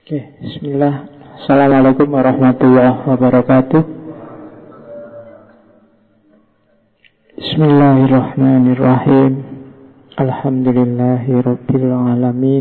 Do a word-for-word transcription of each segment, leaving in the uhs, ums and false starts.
Oke, bismillah. Assalamualaikum warahmatullahi wabarakatuh. Bismillahirrahmanirrahim. Alhamdulillahi rabbil alamin.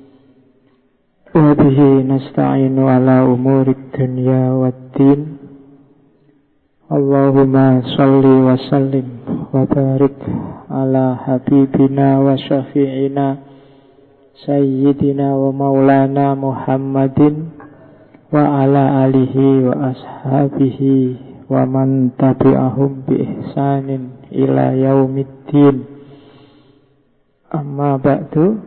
Wa bihi nasta'inu ala umurid dunya waddin. Allahumma salli wa sallim wa barik ala habibina wa syafi'ina Sayyidina wa maulana Muhammadin wa ala alihi wa ashabihi wa man tabi'ahum bi ihsanin ila yaumiddin. Amma ba'du.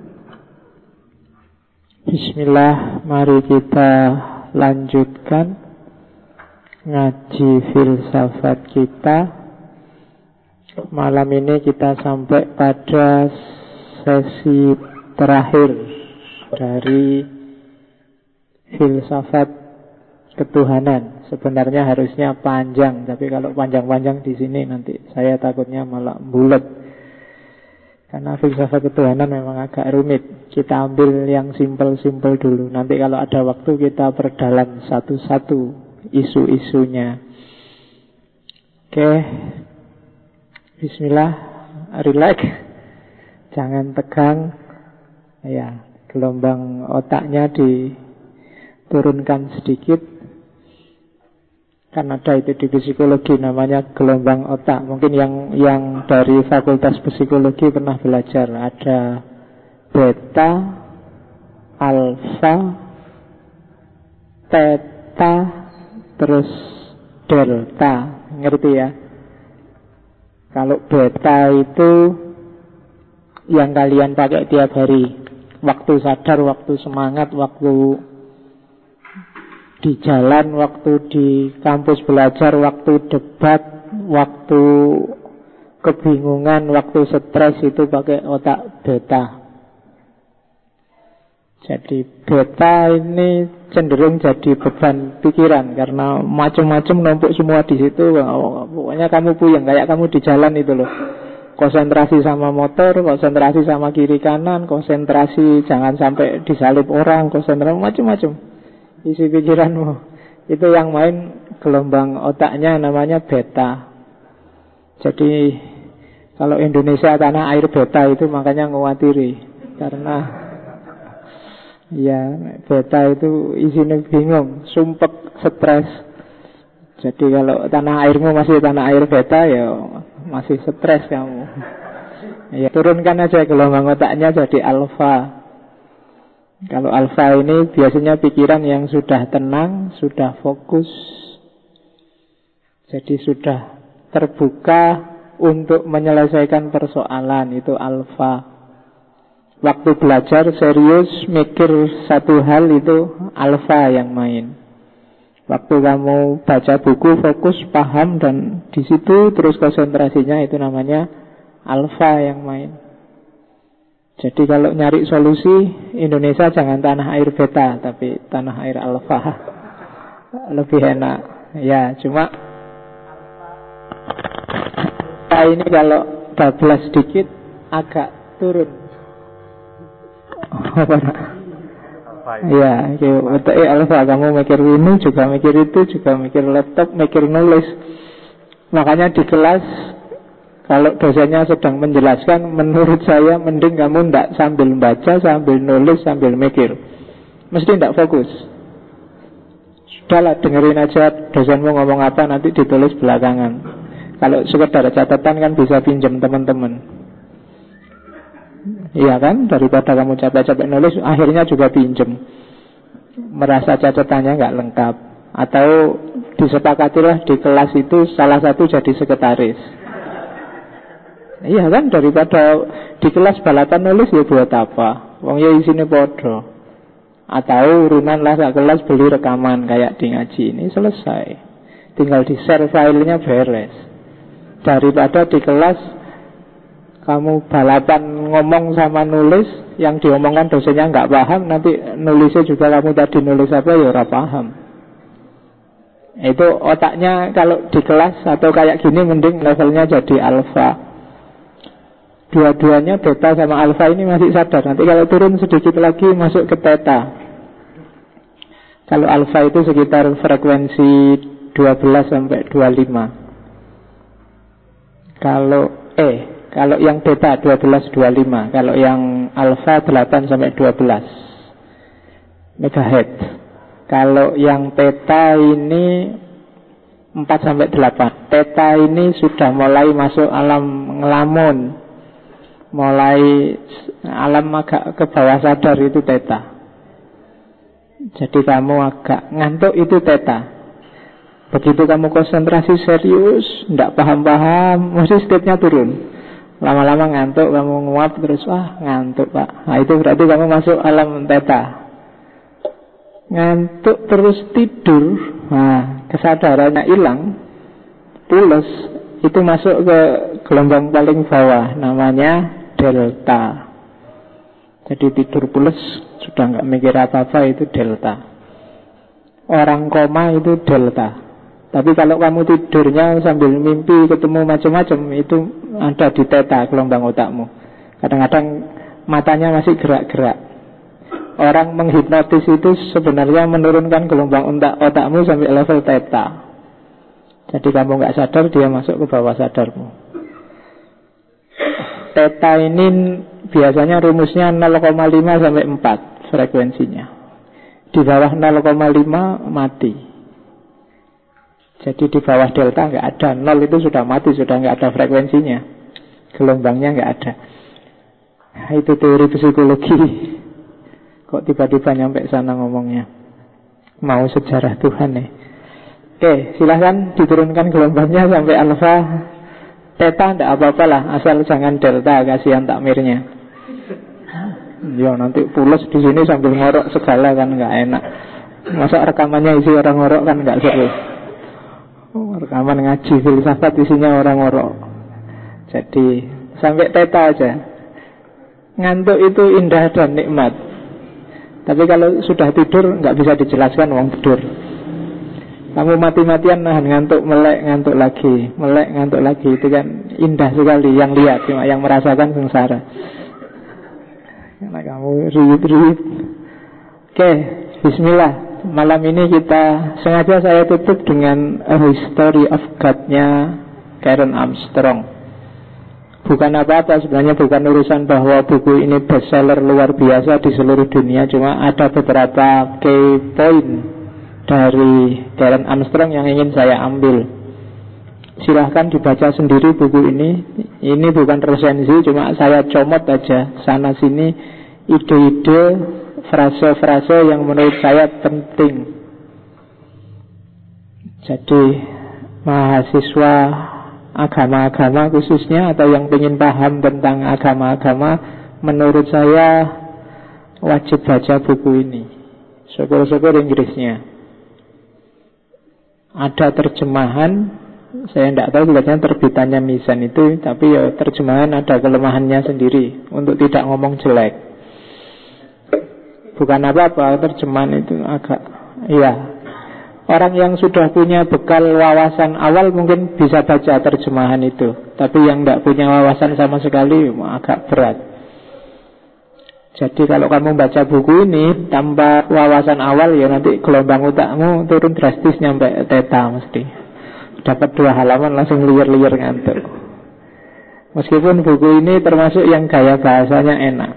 Bismillah, mari kita lanjutkan ngaji filsafat kita. Malam ini kita sampai pada sesi terakhir dari filsafat ketuhanan. Sebenarnya harusnya panjang, tapi kalau panjang-panjang di sini nanti saya takutnya malah bulat. Karena filsafat ketuhanan memang agak rumit. Kita ambil yang simpel-simpel dulu. Nanti kalau ada waktu kita perdalam satu-satu isu-isunya. Oke, bismillah, relax, jangan tegang. Ya, gelombang otaknya diturunkan sedikit. Kan ada itu di psikologi namanya gelombang otak. Mungkin yang yang dari fakultas psikologi pernah belajar. Ada beta, alfa, theta, terus delta. Ngerti ya? Kalau beta itu yang kalian pakai tiap hari. Waktu sadar, waktu semangat, waktu di jalan, waktu di kampus belajar, waktu debat, waktu kebingungan, waktu stres, itu pakai otak beta. Jadi beta ini cenderung jadi beban pikiran karena macam-macam numpuk semua di situ. Oh, pokoknya kamu puyeng kayak kamu di jalan itu loh. Konsentrasi sama motor, konsentrasi sama kiri kanan, konsentrasi jangan sampai disalip orang, konsentrasi macam-macam isi pikiranmu. Itu yang main gelombang otaknya namanya beta. Jadi kalau Indonesia tanah air beta itu makanya ngawatiri. Karena ya beta itu isinya bingung, sumpek, stres. Jadi kalau tanah airmu masih tanah air beta ya masih stres kamu. Ya, turunkan aja gelombang otaknya jadi alfa. Kalau alfa ini biasanya pikiran yang sudah tenang, sudah fokus. Jadi sudah terbuka untuk menyelesaikan persoalan, itu alfa. Waktu belajar serius mikir satu hal, itu alfa yang main. Waktu kamu baca buku fokus, paham, dan di situ terus konsentrasinya, itu namanya alfa yang main. Jadi kalau nyari solusi, Indonesia jangan tanah air beta, tapi tanah air alfa. Lebih enak. Ya, cuma alfa ini kalau bablas sedikit agak turun. Apa nak? Ya, otak alfa, kamu mikir ini juga mikir itu, juga mikir laptop, mikir nulis. Makanya di kelas kalau dosennya sedang menjelaskan, menurut saya mending kamu tidak sambil baca, sambil nulis, sambil mikir. Mesti tidak fokus. Sudahlah, dengerin aja dosenmu ngomong apa, nanti ditulis belakangan. Kalau sekedar catatan kan bisa pinjam teman-teman. Iya kan, daripada kamu capek-capek nulis, akhirnya juga pinjem, merasa catatannya nggak lengkap. Atau disepakatilah di kelas itu salah satu jadi sekretaris. Iya kan, daripada di kelas balapan nulis ya buat apa? Wong ya isinya podo. Atau urunan lah sak kelas beli rekaman kayak di ngaji ini, selesai. Tinggal di share filenya beres. Daripada di kelas kamu balapan ngomong sama nulis, yang diomongkan dosennya nggak paham, nanti nulisnya juga kamu tadi nulis apa ya ora paham. Itu otaknya kalau di kelas atau kayak gini mending levelnya jadi alfa. Dua-duanya beta sama alfa ini masih sadar. Nanti kalau turun sedikit lagi masuk ke theta. Kalau alfa itu sekitar frekuensi dua belas sampai dua puluh lima. Kalau eh kalau yang beta dua belas sampai dua puluh lima, kalau yang alfa delapan sampai dua belas megahertz. Kalau yang theta ini empat sampai delapan. Theta ini sudah mulai masuk alam ngelamun, mulai alam agak ke bawah sadar, itu theta. Jadi kamu agak ngantuk, itu theta. Begitu kamu konsentrasi serius, tidak paham-paham, mesti state-nya turun. Lama-lama ngantuk, kamu nguap terus, wah ngantuk pak. Nah itu berarti kamu masuk alam theta. Ngantuk terus tidur, nah kesadarannya hilang, pules, itu masuk ke gelombang paling bawah, namanya delta. Jadi tidur pules, sudah nggak mikir apa-apa, itu delta. Orang koma itu delta. Tapi kalau kamu tidurnya sambil mimpi ketemu macam-macam, itu ada di theta, gelombang otakmu. Kadang-kadang matanya masih gerak-gerak. Orang menghipnotis itu sebenarnya menurunkan gelombang otak otakmu sampai level theta. Jadi kamu nggak sadar, dia masuk ke bawah sadarmu. Theta ini biasanya rumusnya nol koma lima sampai empat frekuensinya. Di bawah nol koma lima mati. Jadi di bawah delta nggak ada. Nol itu sudah mati, sudah nggak ada frekuensinya, gelombangnya nggak ada. Nah, itu teori psikologi. Kok tiba-tiba nyampe sana ngomongnya? Mau sejarah Tuhan nih. Oke, silahkan diturunkan gelombangnya sampai alfa. Theta tidak apa-apa lah, asal jangan delta, kasihan takmirnya. Ya nanti pules di sini sambil ngorok segala kan nggak enak. Masa rekamannya isi orang ngorok kan nggak seru. Oh, rekaman ngaji filsafat isinya orang ngorok. Jadi sampai theta aja. Ngantuk itu indah dan nikmat. Tapi kalau sudah tidur nggak bisa dijelaskan wong tidur. Kamu mati-matian nahan ngantuk, melek ngantuk lagi, melek ngantuk lagi, itu kan indah sekali. Yang lihat cuma yang merasakan sengsara. Karena kamu riut-riut. Oke, bismillah. Malam ini kita sengaja saya tutup dengan A History of God-nya Karen Armstrong. Bukan apa-apa, sebenarnya bukan urusan bahwa buku ini bestseller luar biasa di seluruh dunia. Cuma ada beberapa key point dari Karen Armstrong yang ingin saya ambil. Silahkan dibaca sendiri buku ini. Ini bukan resensi, cuma saya comot aja sana-sini ide-ide, frase-frase yang menurut saya penting. Jadi mahasiswa agama-agama khususnya, atau yang ingin paham tentang agama-agama, menurut saya wajib baca buku ini. Syukur-syukur Inggrisnya ada terjemahan. Saya tidak tahu biasanya terbitannya Mizan itu, tapi ya terjemahan ada kelemahannya sendiri untuk tidak ngomong jelek. Bukan apa-apa, terjemahan itu agak, iya, orang yang sudah punya bekal wawasan awal mungkin bisa baca terjemahan itu. Tapi yang tidak punya wawasan sama sekali agak berat. Jadi kalau kamu baca buku ini tanpa wawasan awal, ya nanti gelombang otakmu turun drastis nyampe theta mesti. Dapat dua halaman langsung liar-liar ngantuk. Meskipun buku ini termasuk yang gaya bahasanya enak.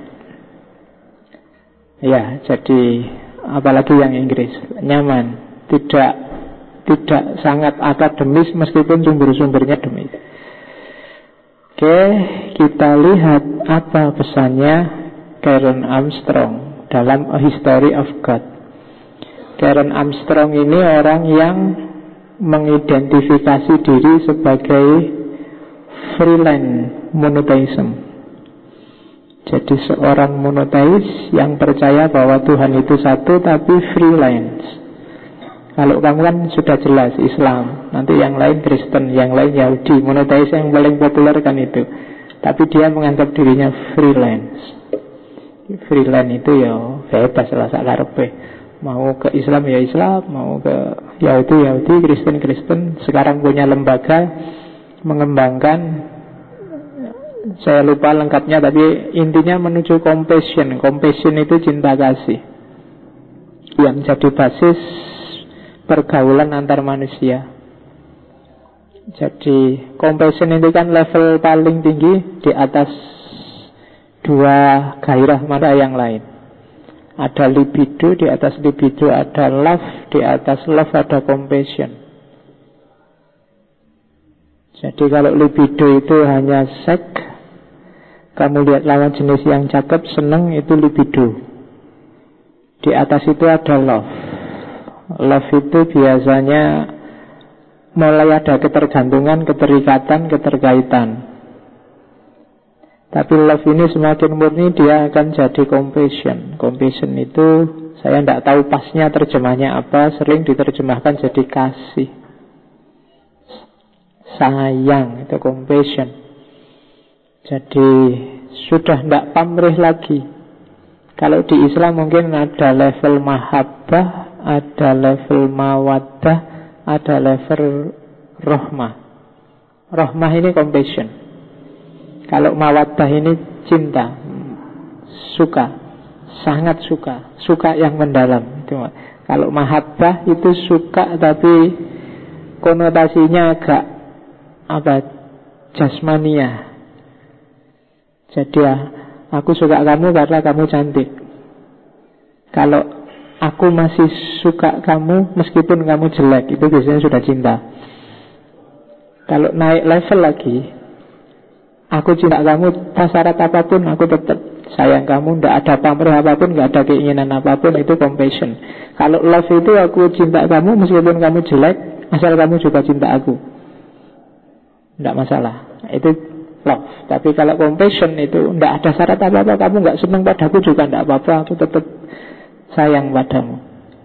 Ya, jadi apalagi yang Inggris nyaman. Tidak tidak sangat akademis meskipun sumber-sumbernya demis. Oke, kita lihat apa pesannya Karen Armstrong dalam A History of God. Karen Armstrong ini orang yang mengidentifikasi diri sebagai freelance monotheism. Jadi seorang monotheis yang percaya bahwa Tuhan itu satu tapi freelance. Kalau kamu kan sudah jelas Islam, nanti yang lain Kristen, yang lain Yahudi. Monotheis yang paling populer kan itu. Tapi dia menganggap dirinya freelance. Freelance itu ya bebas lah sakarepe. Mau ke Islam ya Islam, mau ke Yahudi Yahudi, Kristen Kristen. Sekarang punya lembaga mengembangkan, saya lupa lengkapnya, tapi intinya menuju compassion. Compassion itu cinta kasih. yang jadi basis pergaulan antar manusia. Jadi compassion itu kan level paling tinggi, di atas dua gairah mata yang lain. Ada libido, di atas libido ada love, di atas love ada compassion. Jadi kalau libido itu hanya seks, kamu lihat lawan jenis yang cakep, seneng, itu libido. Di atas itu ada love. Love itu biasanya mulai ada ketergantungan, keterikatan, keterkaitan. Tapi love ini semakin murni, dia akan jadi compassion. Compassion itu, saya tidak tahu pasnya terjemahnya apa, sering diterjemahkan jadi kasih, sayang, itu compassion. Jadi sudah tidak pamrih lagi. Kalau di Islam mungkin ada level mahabbah, ada level mawaddah, ada level rohmah. Rohmah ini compassion. Kalau mawaddah ini cinta, suka, sangat suka, suka yang mendalam. Kalau mahabbah itu suka tapi konotasinya agak apa, jasmania. Jadi ya, aku suka kamu karena kamu cantik. Kalau aku masih suka kamu meskipun kamu jelek, itu biasanya sudah cinta. Kalau naik level lagi, aku cinta kamu tak syarat apapun, aku tetap sayang kamu, tidak ada pamrih apapun, tidak ada keinginan apapun, itu compassion. Kalau love itu aku cinta kamu meskipun kamu jelek, asal kamu juga cinta aku, tidak masalah, itu love. Tapi kalau compassion itu tidak ada syarat apa-apa, kamu nggak senang padaku juga tidak apa-apa, aku tetap sayang padamu.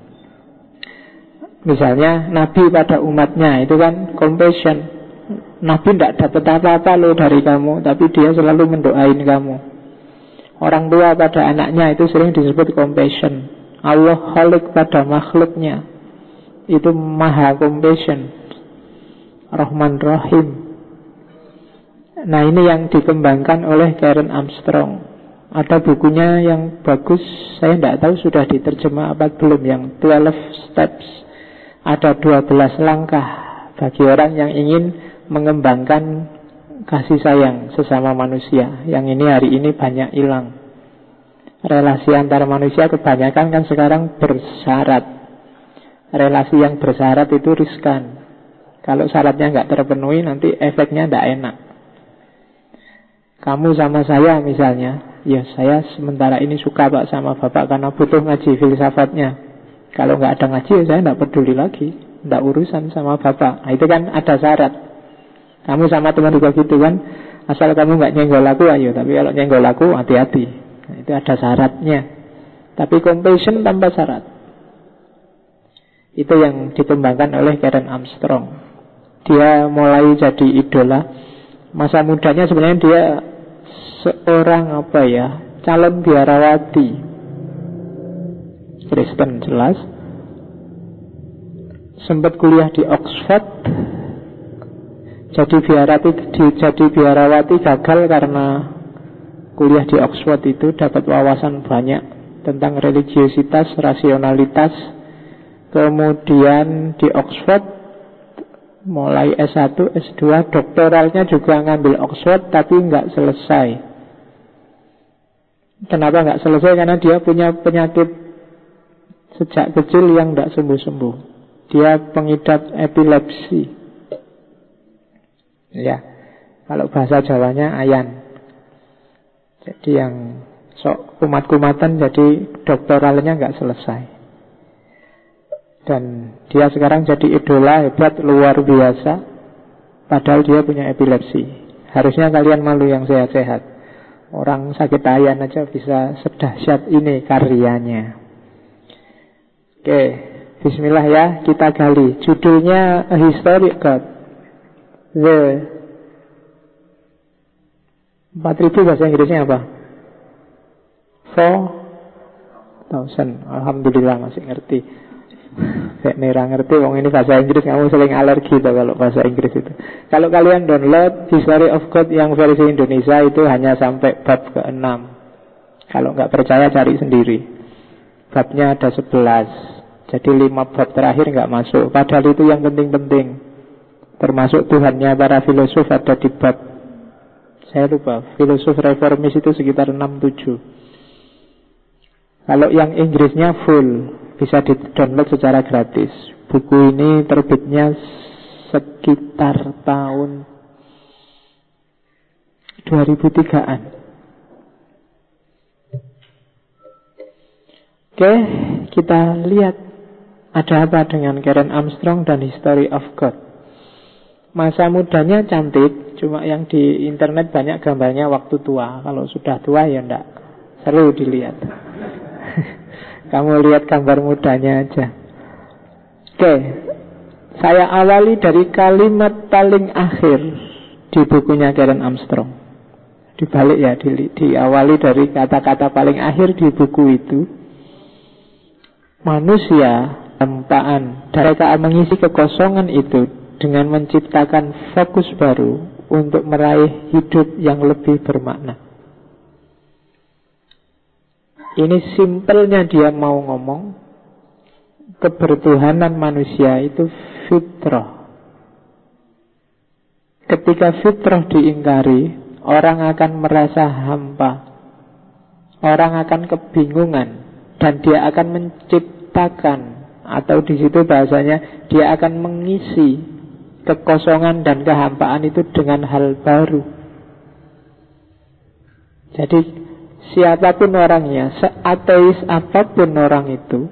Misalnya Nabi pada umatnya, itu kan compassion. Nabi tidak dapat apa-apa loh dari kamu, tapi dia selalu mendoain kamu. Orang tua pada anaknya itu sering disebut compassion. Allah khalik pada makhluknya, itu maha compassion, Rahman Rahim. Nah ini yang dikembangkan oleh Karen Armstrong. Ada bukunya yang bagus, saya tidak tahu sudah diterjemah apa belum, yang twelve steps. Ada dua belas langkah bagi orang yang ingin mengembangkan kasih sayang sesama manusia. Yang ini hari ini banyak hilang. Relasi antar manusia kebanyakan kan sekarang bersyarat. Relasi yang bersyarat itu riskan. Kalau syaratnya nggak terpenuhi, nanti efeknya tidak enak. Kamu sama saya misalnya, ya saya sementara ini suka pak sama bapak karena butuh ngaji filsafatnya. Kalau nggak ada ngaji, ya saya tidak peduli lagi, tidak urusan sama bapak. Nah, itu kan ada syarat. Kamu sama teman juga gitu kan, asal kamu nggak nyenggol aku, ayo. Tapi kalau nyenggol aku, hati-hati. Nah, itu ada syaratnya. Tapi compassion tanpa syarat, itu yang dikembangkan oleh Karen Armstrong. Dia mulai jadi idola. Masa mudanya sebenarnya dia seorang apa ya, calon biarawati Kristen jelas. Sempat kuliah di Oxford. Jadi biarawati, jadi biarawati gagal karena kuliah di Oxford itu dapat wawasan banyak tentang religiositas, rasionalitas. Kemudian di Oxford mulai S satu, S dua, doktoralnya juga ngambil Oxford tapi nggak selesai. Kenapa nggak selesai? Karena dia punya penyakit sejak kecil yang nggak sembuh-sembuh. Dia pengidap epilepsi. Ya, kalau bahasa Jawanya ayan. Jadi yang sok kumat-kumatan, jadi doktoralnya nggak selesai. Dan dia sekarang jadi idola hebat luar biasa, padahal dia punya epilepsi. Harusnya kalian malu yang sehat-sehat. Orang sakit ayan aja bisa sedahsyat ini karyanya. Oke, bismillah ya, kita gali. Judulnya A Historic God. The empat ribu bahasa Inggrisnya apa? Four thousand. Alhamdulillah masih ngerti. Kayak nera ngerti, wong ini bahasa Inggris, kamu sering alergi tuh kalau bahasa Inggris itu. Kalau kalian download History of God yang versi Indonesia itu hanya sampai bab keenam. Kalau nggak percaya cari sendiri. babnya ada sebelas. Jadi lima bab terakhir nggak masuk. Padahal itu yang penting-penting. Termasuk Tuhannya para filosof ada di bab, saya lupa, filosof reformis itu sekitar enam tujuh. Kalau yang Inggrisnya full, bisa di-download secara gratis. Buku ini terbitnya sekitar tahun dua ribu tigaan. Oke, kita lihat ada apa dengan Karen Armstrong dan History of God. Masa mudanya cantik, cuma yang di internet banyak gambarnya waktu tua. Kalau sudah tua ya enggak seru dilihat. Kamu lihat gambar mudanya aja. Oke, saya awali dari kalimat paling akhir di bukunya Karen Armstrong. Dibalik ya, di, diawali dari kata-kata paling akhir di buku itu. Manusia hampaan, mereka mengisi kekosongan itu dengan menciptakan fokus baru untuk meraih hidup yang lebih bermakna. Ini simpelnya dia mau ngomong, kebertuhanan manusia itu fitrah. Ketika fitrah diingkari, orang akan merasa hampa, orang akan kebingungan, dan dia akan menciptakan, atau di situ bahasanya dia akan mengisi kekosongan dan kehampaan itu dengan hal baru. Jadi siapapun orangnya, seateis apapun orang itu,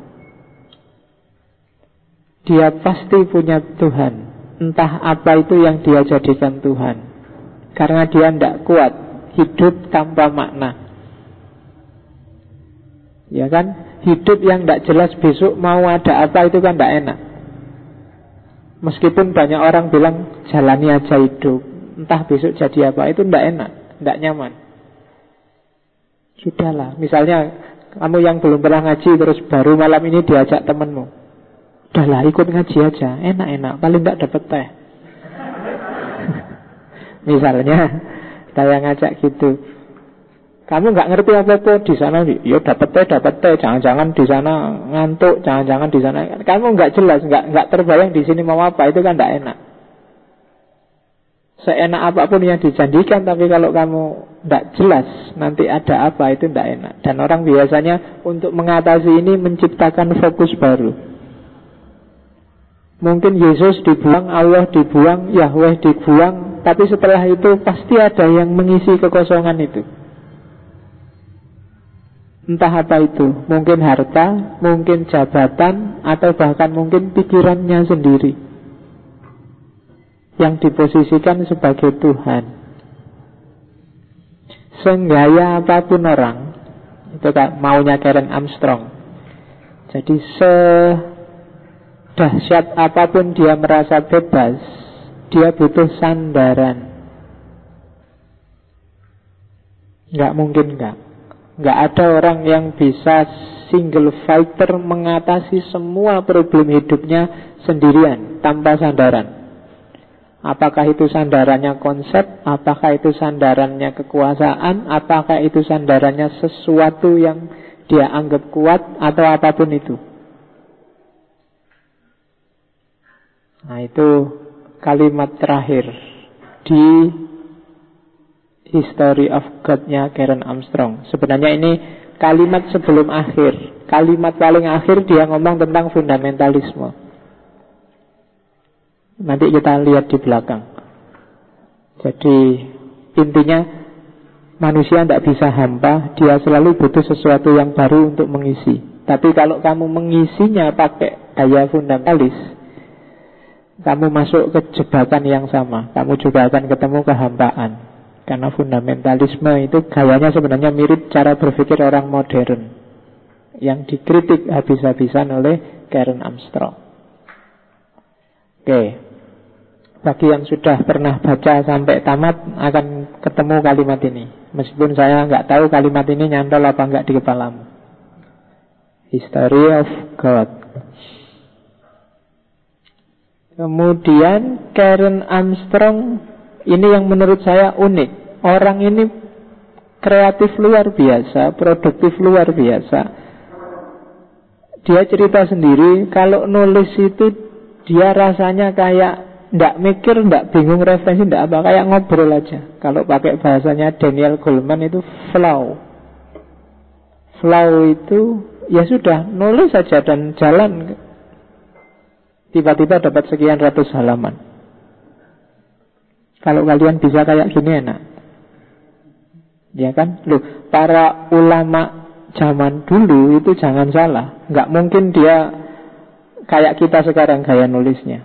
dia pasti punya Tuhan. Entah apa itu yang dia jadikan Tuhan, karena dia tidak kuat hidup tanpa makna. Ya kan, hidup yang tidak jelas besok mau ada apa itu kan tidak enak. Meskipun banyak orang bilang jalani aja hidup, entah besok jadi apa, itu tidak enak, tidak nyaman. Sudahlah, misalnya kamu yang belum pernah ngaji terus baru malam ini diajak temenmu, udahlah ikut ngaji aja, enak-enak, paling tidak dapat teh. Misalnya saya ngajak gitu, kamu nggak ngerti apa-apa di sana, ya dapat teh, dapat teh, jangan-jangan di sana ngantuk, jangan-jangan di sana, kamu nggak jelas, nggak nggak terbayang di sini mau apa, itu kan nggak enak. Seenak apapun yang dijanjikan, tapi kalau kamu tidak jelas nanti ada apa, itu tidak enak. Dan orang biasanya untuk mengatasi ini menciptakan fokus baru. Mungkin Yesus dibuang, Allah dibuang, Yahweh dibuang, tapi setelah itu pasti ada yang mengisi kekosongan itu. Entah apa itu, mungkin harta, mungkin jabatan, atau bahkan mungkin pikirannya sendiri yang diposisikan sebagai Tuhan. Senggaya apapun orang, itu kan maunya Karen Armstrong. Jadi sedahsyat apapun dia merasa bebas, dia butuh sandaran. Nggak mungkin nggak. Nggak ada orang yang bisa single fighter mengatasi semua problem hidupnya sendirian tanpa sandaran. Apakah itu sandarannya konsep, apakah itu sandarannya kekuasaan, apakah itu sandarannya sesuatu yang dia anggap kuat, atau apapun itu. Nah, itu kalimat terakhir di History of God-nya Karen Armstrong. Sebenarnya ini kalimat sebelum akhir. Kalimat paling akhir dia ngomong tentang fundamentalisme. Nanti kita lihat di belakang. Jadi intinya manusia tidak bisa hampa, dia selalu butuh sesuatu yang baru untuk mengisi. Tapi kalau kamu mengisinya pakai daya fundamentalis, kamu masuk ke jebakan yang sama. Kamu juga akan ketemu kehampaan. Karena fundamentalisme itu gayanya sebenarnya mirip cara berpikir orang modern yang dikritik habis-habisan oleh Karen Armstrong. Oke, bagi yang sudah pernah baca sampai tamat akan ketemu kalimat ini. Meskipun saya nggak tahu kalimat ini nyantol apa nggak di kepalamu. History of God. Kemudian Karen Armstrong ini yang menurut saya unik. Orang ini kreatif luar biasa, produktif luar biasa. dia cerita sendiri, kalau nulis itu dia rasanya kayak ndak mikir, ndak bingung referensi, ndak apa, kayak ngobrol aja. Kalau pakai bahasanya Daniel Goleman itu flow. Flow itu ya sudah, nulis saja dan jalan. Tiba-tiba dapat sekian ratus halaman. Kalau kalian bisa kayak gini enak. Ya kan? Loh, para ulama zaman dulu itu jangan salah, nggak mungkin dia kayak kita sekarang gaya nulisnya.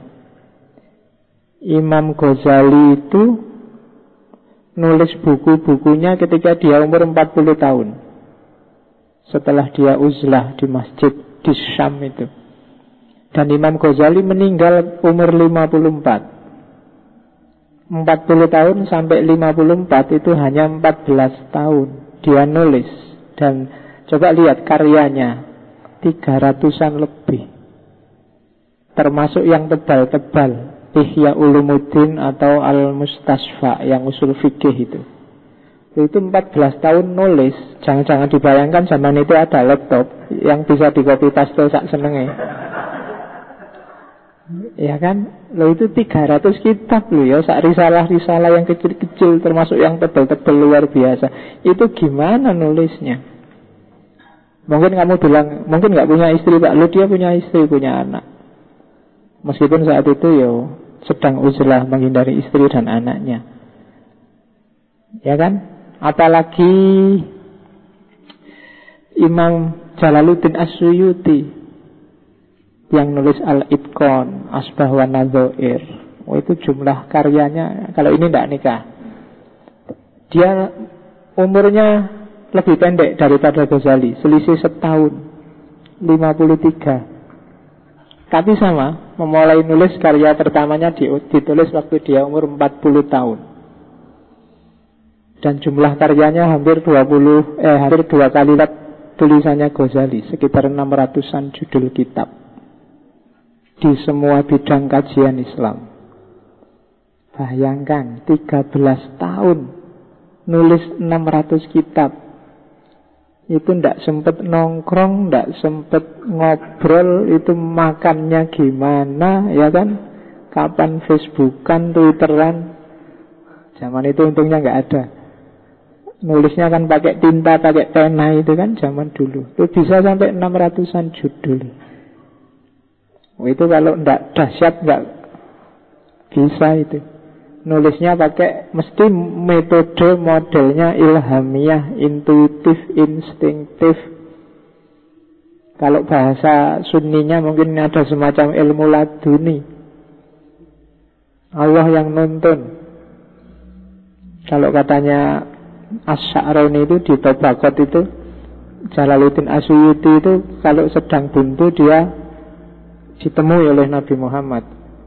Imam Ghazali itu nulis buku-bukunya ketika dia umur empat puluh tahun, setelah dia uzlah di masjid di Syam itu. Dan Imam Ghazali meninggal umur lima puluh empat. Empat puluh tahun sampai lima puluh empat itu hanya empat belas tahun dia nulis. Dan coba lihat karyanya, tiga ratusan lebih, termasuk yang tebal-tebal, Ihya Ulumuddin atau Al-Mustasfa yang usul fikih itu. Itu empat belas tahun nulis. Jangan-jangan dibayangkan zaman itu ada laptop yang bisa di copy paste sak senenge. Ya kan? Loh, itu tiga ratus kitab loh ya, sak risalah-risalah yang kecil-kecil, termasuk yang tebal-tebal luar biasa. Itu gimana nulisnya? Mungkin kamu bilang, mungkin gak punya istri Pak. Loh, dia punya istri, punya anak. Meskipun saat itu ya sedang uzlah menghindari istri dan anaknya. Ya kan? Apalagi Imam Jalaluddin As-Suyuti yang nulis Al-Itqan, Asbah wa Nadzair. Oh, itu jumlah karyanya. Kalau ini tidak nikah, dia umurnya lebih pendek daripada Ghazali, selisih setahun, lima puluh tiga. Tapi sama, memulai nulis karya pertamanya ditulis waktu dia umur empat puluh tahun. Dan jumlah karyanya hampir dua puluh eh hampir dua kali lipat tulisannya Ghazali, sekitar enam ratusan judul kitab di semua bidang kajian Islam. Bayangkan, tiga belas tahun nulis enam ratus kitab. Itu ndak sempet nongkrong, ndak sempet ngobrol, itu makannya gimana, ya kan? Kapan Facebookan, Twitteran? Zaman itu untungnya nggak ada. Nulisnya kan pakai tinta, pakai pena itu kan zaman dulu. Itu bisa sampai enam ratusan judul. Oh, itu kalau ndak dahsyat nggak bisa itu. Nulisnya pakai mesti metode modelnya ilhamiah, intuitif, instinktif. Kalau bahasa sunninya mungkin ada semacam ilmu laduni, Allah yang nuntun. Kalau katanya Asy-Sya'rani itu di Tabaqat itu, Jalaluddin As-Suyuti itu kalau sedang buntu dia ditemui oleh Nabi Muhammad.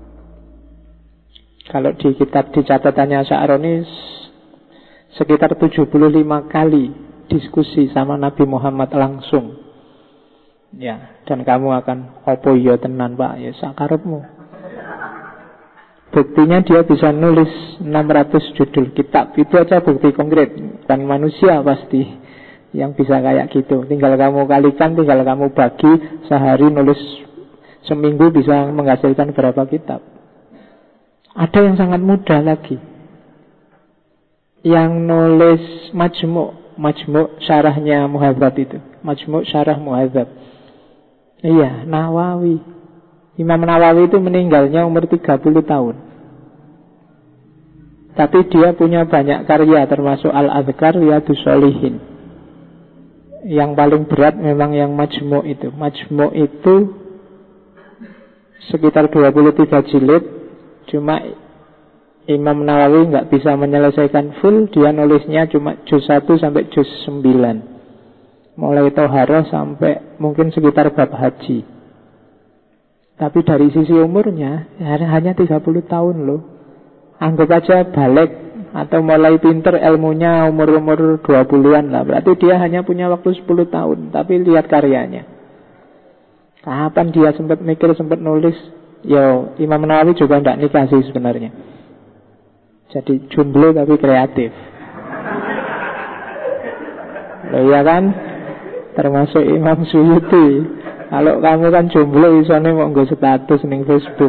Kalau di kitab di catatannya Sya'rani sekitar tujuh puluh lima kali diskusi sama Nabi Muhammad langsung. Ya, dan kamu akan opo yo tenan Pak, ya sakarepmu. Buktinya dia bisa nulis enam ratus judul kitab. Itu aja bukti konkret. Dan manusia pasti yang bisa kayak gitu. Tinggal kamu kalikan, tinggal kamu bagi, sehari nulis seminggu bisa menghasilkan berapa kitab. Ada yang sangat mudah lagi, yang nulis Majmu' Majmu' syarahnya Muhadzab itu, Majmu' syarah Muhadzab. Iya, Nawawi. Imam Nawawi itu meninggalnya umur tiga puluh tahun. Tapi dia punya banyak karya, termasuk Al-Adhkar, Riyadhus Shalihin. Yang paling berat memang yang Majmu' itu. Majmu' itu sekitar dua puluh tiga jilid. Cuma Imam Nawawi nggak bisa menyelesaikan full. Dia nulisnya cuma juz satu sampai juz sembilan, mulai Toharoh sampai mungkin sekitar bab haji. Tapi dari sisi umurnya hanya tiga puluh tahun loh. Anggap aja balik atau mulai pinter ilmunya umur-umur dua puluhan lah. Berarti dia hanya punya waktu sepuluh tahun. Tapi lihat karyanya, kapan dia sempat mikir, sempat nulis. Yo, Imam Nawawi juga tidak nikah sih sebenarnya. Jadi jomblo tapi kreatif. Loh, ya kan? Termasuk Imam Suyuti. Kalau kamu kan jomblo, isone mau nggo status ning Facebook.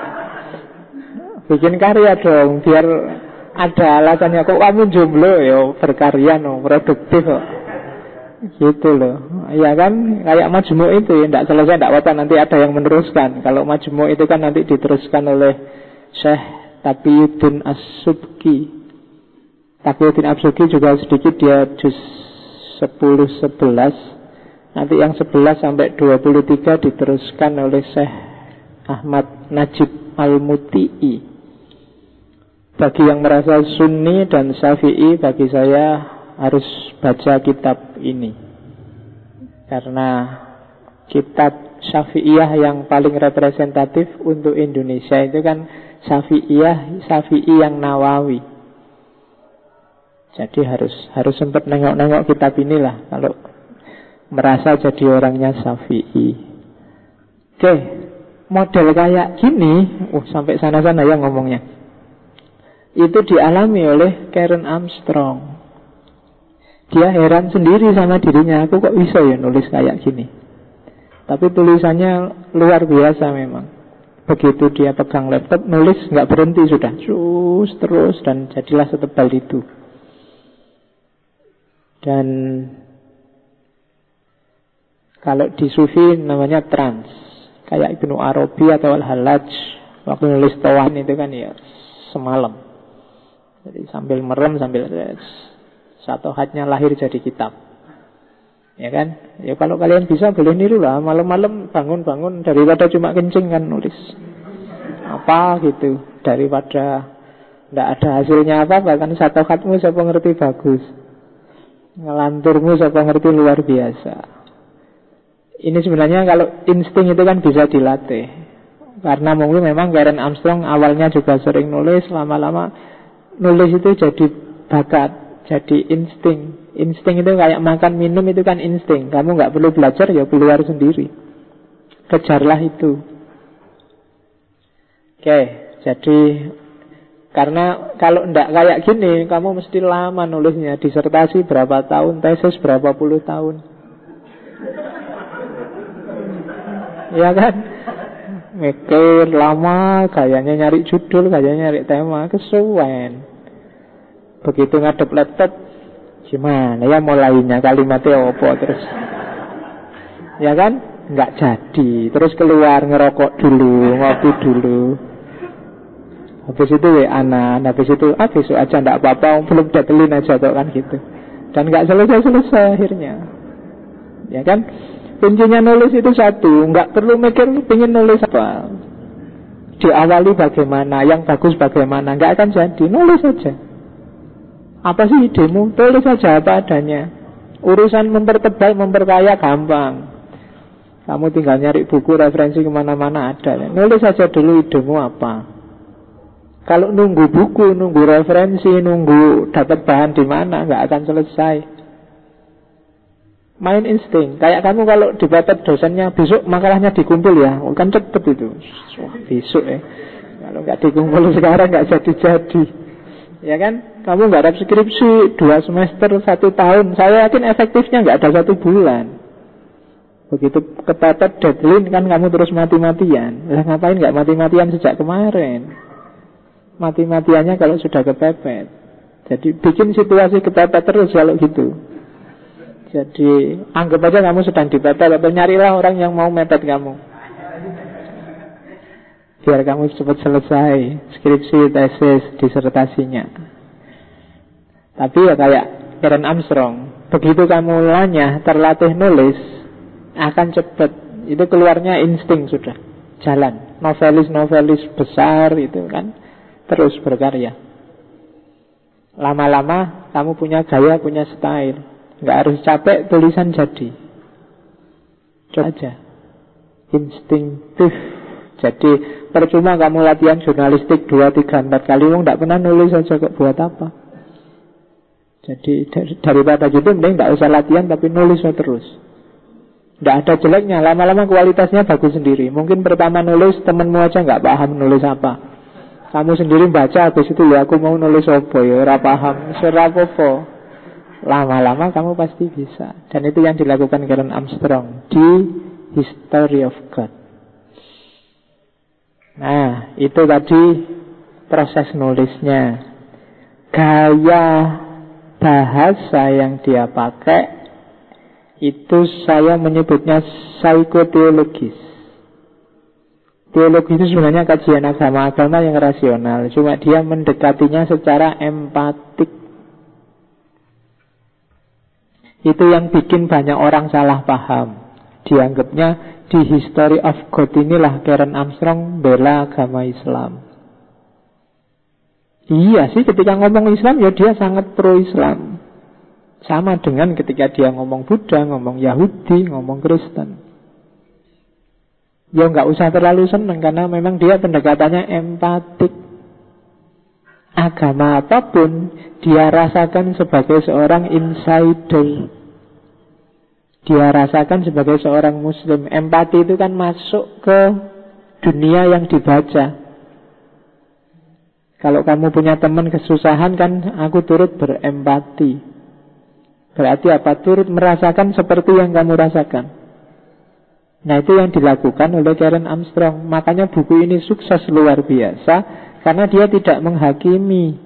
Bikin karya dong, biar ada alasannya. Kok kamu jomblo? Ya berkarya no, produktif kok. Gitu loh. Ya kan, kayak majmuk itu ya, tidak selesai, tidak apa-apa, nanti ada yang meneruskan. Kalau majmuk itu kan nanti diteruskan oleh Syekh Taqiyuddin As-Subki. Taqiyuddin As-Subki juga sedikit, dia juz sepuluh sebelas. Nanti yang sebelas sampai dua puluh tiga diteruskan oleh Syekh Ahmad Najib Al-Muti'i. Bagi yang merasa Sunni dan Syafi'i, bagi saya harus baca kitab ini. Karena kitab Syafi'iyah yang paling representatif untuk Indonesia itu kan Syafi'iyah, Syafi'i yang Nawawi. Jadi harus harus sempat nengok-nengok kitab inilah kalau merasa jadi orangnya Syafi'i. Oke, model kayak gini, oh sampai sana-sana ya ngomongnya. Itu dialami oleh Karen Armstrong. Dia heran sendiri sama dirinya, aku kok bisa ya nulis kayak gini. Tapi tulisannya luar biasa memang. Begitu dia pegang laptop, nulis nggak berhenti sudah, terus terus, dan jadilah setebal itu. Dan kalau di Sufi namanya trans, kayak Ibnu Arabi atau Al-Hallaj waktu nulis Tawan itu kan ya semalam. Jadi sambil merem, sambil satu hatnya lahir jadi kitab. Ya kan? Ya kalau kalian bisa boleh niru lah. Malam-malam bangun-bangun, daripada cuma kencing kan nulis apa gitu, daripada tidak ada hasilnya apa, bahkan satu hatmu siapa ngerti bagus, ngelanturmu siapa ngerti luar biasa. Ini sebenarnya kalau insting itu kan bisa dilatih. Karena mungkin memang Karen Armstrong awalnya juga sering nulis, lama-lama nulis itu jadi bakat, jadi insting. Insting itu kayak makan minum, itu kan insting. Kamu nggak perlu belajar, ya keluar sendiri. Kejarlah itu. Oke, jadi karena kalau ndak kayak gini, kamu mesti lama nulisnya. Disertasi berapa tahun, tesis berapa puluh tahun. Ya kan? Mikir lama, kayaknya nyari judul, kayaknya nyari tema, kesuwen. Begitu ngadep laptop, gimana ya mulainya, kalimatnya apa terus. Ya kan? Nggak jadi. Terus keluar ngerokok dulu, ngopi dulu. Habis itu W A-an, habis itu ah besok aja ndak apa-apa, belum datelin aja tuh kan gitu. Dan nggak selesai-selesai akhirnya. Ya kan? Kuncinya nulis itu satu, nggak perlu mikir pengen nulis apa. Diawali bagaimana, yang bagus bagaimana, nggak akan jadi, nulis saja. Apa sih idemu? Tulis saja apa adanya. Urusan mempertebal, memperkaya gampang. Kamu tinggal nyari buku, referensi kemana-mana ada. Nulis saja dulu idemu apa. Kalau nunggu buku, nunggu referensi, nunggu dapat bahan di mana, nggak akan selesai. Main insting. Kayak kamu kalau dipepet dosennya, besok makalahnya dikumpul ya, kan cepet itu. Oh, besok ya. Kalau nggak dikumpul sekarang nggak jadi-jadi. Ya kan? Kamu nggak ada skripsi dua semester satu tahun, saya yakin efektifnya nggak ada satu bulan. Begitu kepepet deadline kan kamu terus mati-matian. Lah ngapain nggak mati-matian sejak kemarin? Mati-matiannya kalau sudah kepepet. Jadi bikin situasi kepepet terus kalau gitu. Jadi anggap aja kamu sedang dipepet, atau nyarilah orang yang mau mepet kamu, biar kamu cepat selesai skripsi, tesis, disertasinya. Tapi ya kayak Karen Armstrong, begitu kamu lanyah, terlatih nulis, akan cepat. Itu keluarnya insting sudah, jalan. Novelis-novelis besar itu kan terus berkarya. Lama-lama kamu punya gaya, punya style. Nggak harus capek, tulisan jadi. Coba aja. Instinktif. Jadi percuma kamu latihan jurnalistik dua, tiga, empat kali, kamu nggak pernah nulis aja kok, buat apa. Jadi dar- daripada gitu mending nggak usah latihan, tapi nulis terus. Nggak ada jeleknya, lama-lama kualitasnya bagus sendiri. Mungkin pertama nulis, temenmu aja nggak paham nulis apa. Kamu sendiri baca, habis itu ya aku mau nulis apa ya, ora paham, ora apa-apa. Lama-lama kamu pasti bisa. Dan itu yang dilakukan Karen Armstrong di History of God. Nah, itu tadi proses nulisnya. Gaya bahasa yang dia pakai itu saya menyebutnya psikoteologis. Teologi itu sebenarnya kajian agama-agama yang rasional, cuma dia mendekatinya secara empatik. Itu yang bikin banyak orang salah paham. Dianggapnya di History of God inilah Karen Armstrong bela agama Islam. Iya sih, ketika ngomong Islam ya dia sangat pro-Islam. Sama dengan ketika dia ngomong Buddha, ngomong Yahudi, ngomong Kristen. Ya nggak usah terlalu seneng, karena memang dia pendekatannya empatik. Agama apapun dia rasakan sebagai seorang insider. Dia rasakan sebagai seorang muslim. Empati itu kan masuk ke dunia yang dibaca. Kalau kamu punya teman kesusahan kan, aku turut berempati. Berarti apa? Turut merasakan seperti yang kamu rasakan. Nah, itu yang dilakukan oleh Karen Armstrong. Makanya buku ini sukses luar biasa, karena dia tidak menghakimi,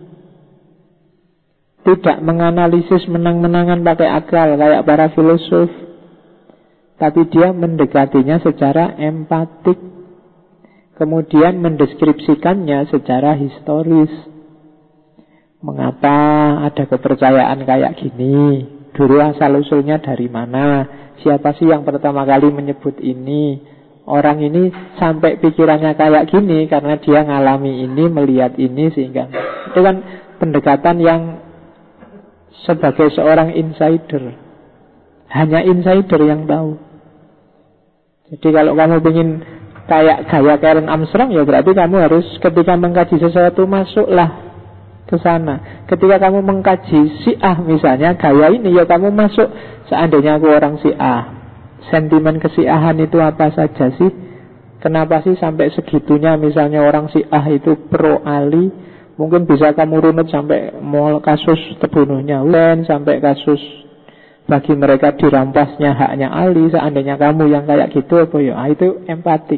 tidak menganalisis menang-menangan pakai akal kayak para filosof, tapi dia mendekatinya secara empatik. Kemudian mendeskripsikannya secara historis. Mengapa ada kepercayaan kayak gini? Dulu asal-usulnya dari mana? Siapa sih yang pertama kali menyebut ini? Orang ini sampai pikirannya kayak gini karena dia ngalami ini, melihat ini, sehingga itu kan pendekatan yang sebagai seorang insider. Hanya insider yang tahu. Jadi kalau kamu ingin kayak gaya Karen Armstrong, ya berarti kamu harus ketika mengkaji sesuatu masuklah ke sana. Ketika kamu mengkaji Syiah misalnya, gaya ini ya kamu masuk. Seandainya aku orang Syiah, sentimen kesiahan itu apa saja sih? Kenapa sih sampai segitunya misalnya orang Syiah itu pro Ali? Mungkin bisa kamu runut sampai mau kasus terbunuhnya Ulen, sampai kasus bagi mereka dirampasnya haknya Ali. Seandainya kamu yang kayak gitu apa ya? Ah, itu empatik.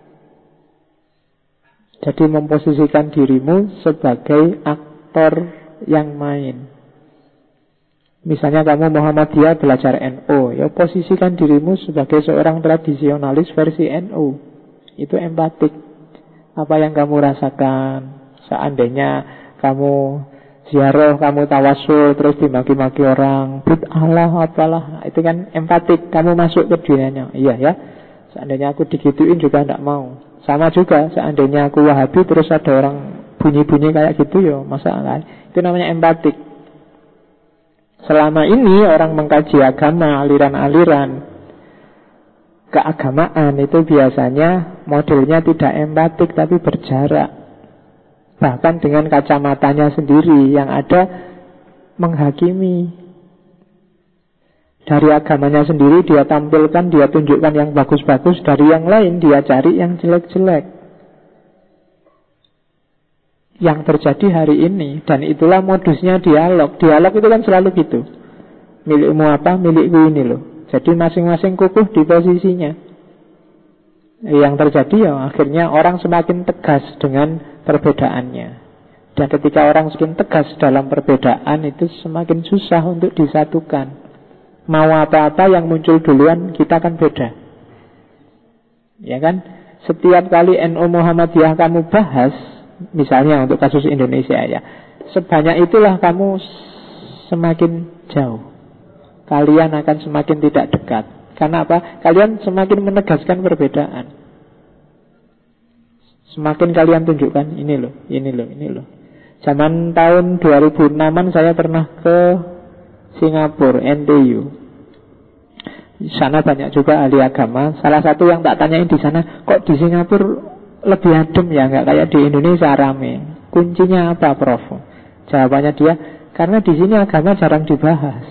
Jadi memposisikan dirimu sebagai aktor yang main. Misalnya kamu Muhammadiyah belajar N U, ya posisikan dirimu sebagai seorang tradisionalis versi N U. Itu empatik. Apa yang kamu rasakan seandainya kamu ziarah, kamu tawasul, terus dimaki-maki orang, bid'ah lah, apalah. Itu kan empatik, kamu masuk ke dunianya. Iya ya, seandainya aku digituin juga tidak mau. Sama juga, seandainya aku Wahabi terus ada orang bunyi-bunyi kayak gitu, ya masalah. Itu namanya empatik. Selama ini orang mengkaji agama, aliran-aliran keagamaan itu biasanya modelnya tidak empatik tapi berjarak. Bahkan dengan kacamatanya sendiri yang ada menghakimi. Dari agamanya sendiri dia tampilkan, dia tunjukkan yang bagus-bagus, dari yang lain dia cari yang jelek-jelek. Yang terjadi hari ini, dan itulah modusnya dialog. Dialog itu kan selalu gitu. Milikmu apa, milikku ini loh. Jadi masing-masing kukuh di posisinya. Yang terjadi ya akhirnya orang semakin tegas dengan perbedaannya. Dan ketika orang semakin tegas dalam perbedaan, itu semakin susah untuk disatukan. Mau apa-apa yang muncul duluan kita kan beda. Ya kan? Setiap kali N U Muhammadiyah kamu bahas, misalnya untuk kasus Indonesia ya, sebanyak itulah kamu semakin jauh. Kalian akan semakin tidak dekat. Karena apa? Kalian semakin menegaskan perbedaan. Semakin kalian tunjukkan, ini loh, ini loh, ini loh. Zaman tahun dua ribu enam saya pernah ke Singapura, N T U. Di sana banyak juga ahli agama. Salah satu yang tak tanyain di sana, kok di Singapura lebih adem ya, nggak kayak di Indonesia rame. Kuncinya apa, Prof? Jawabannya dia, karena di sini agama jarang dibahas.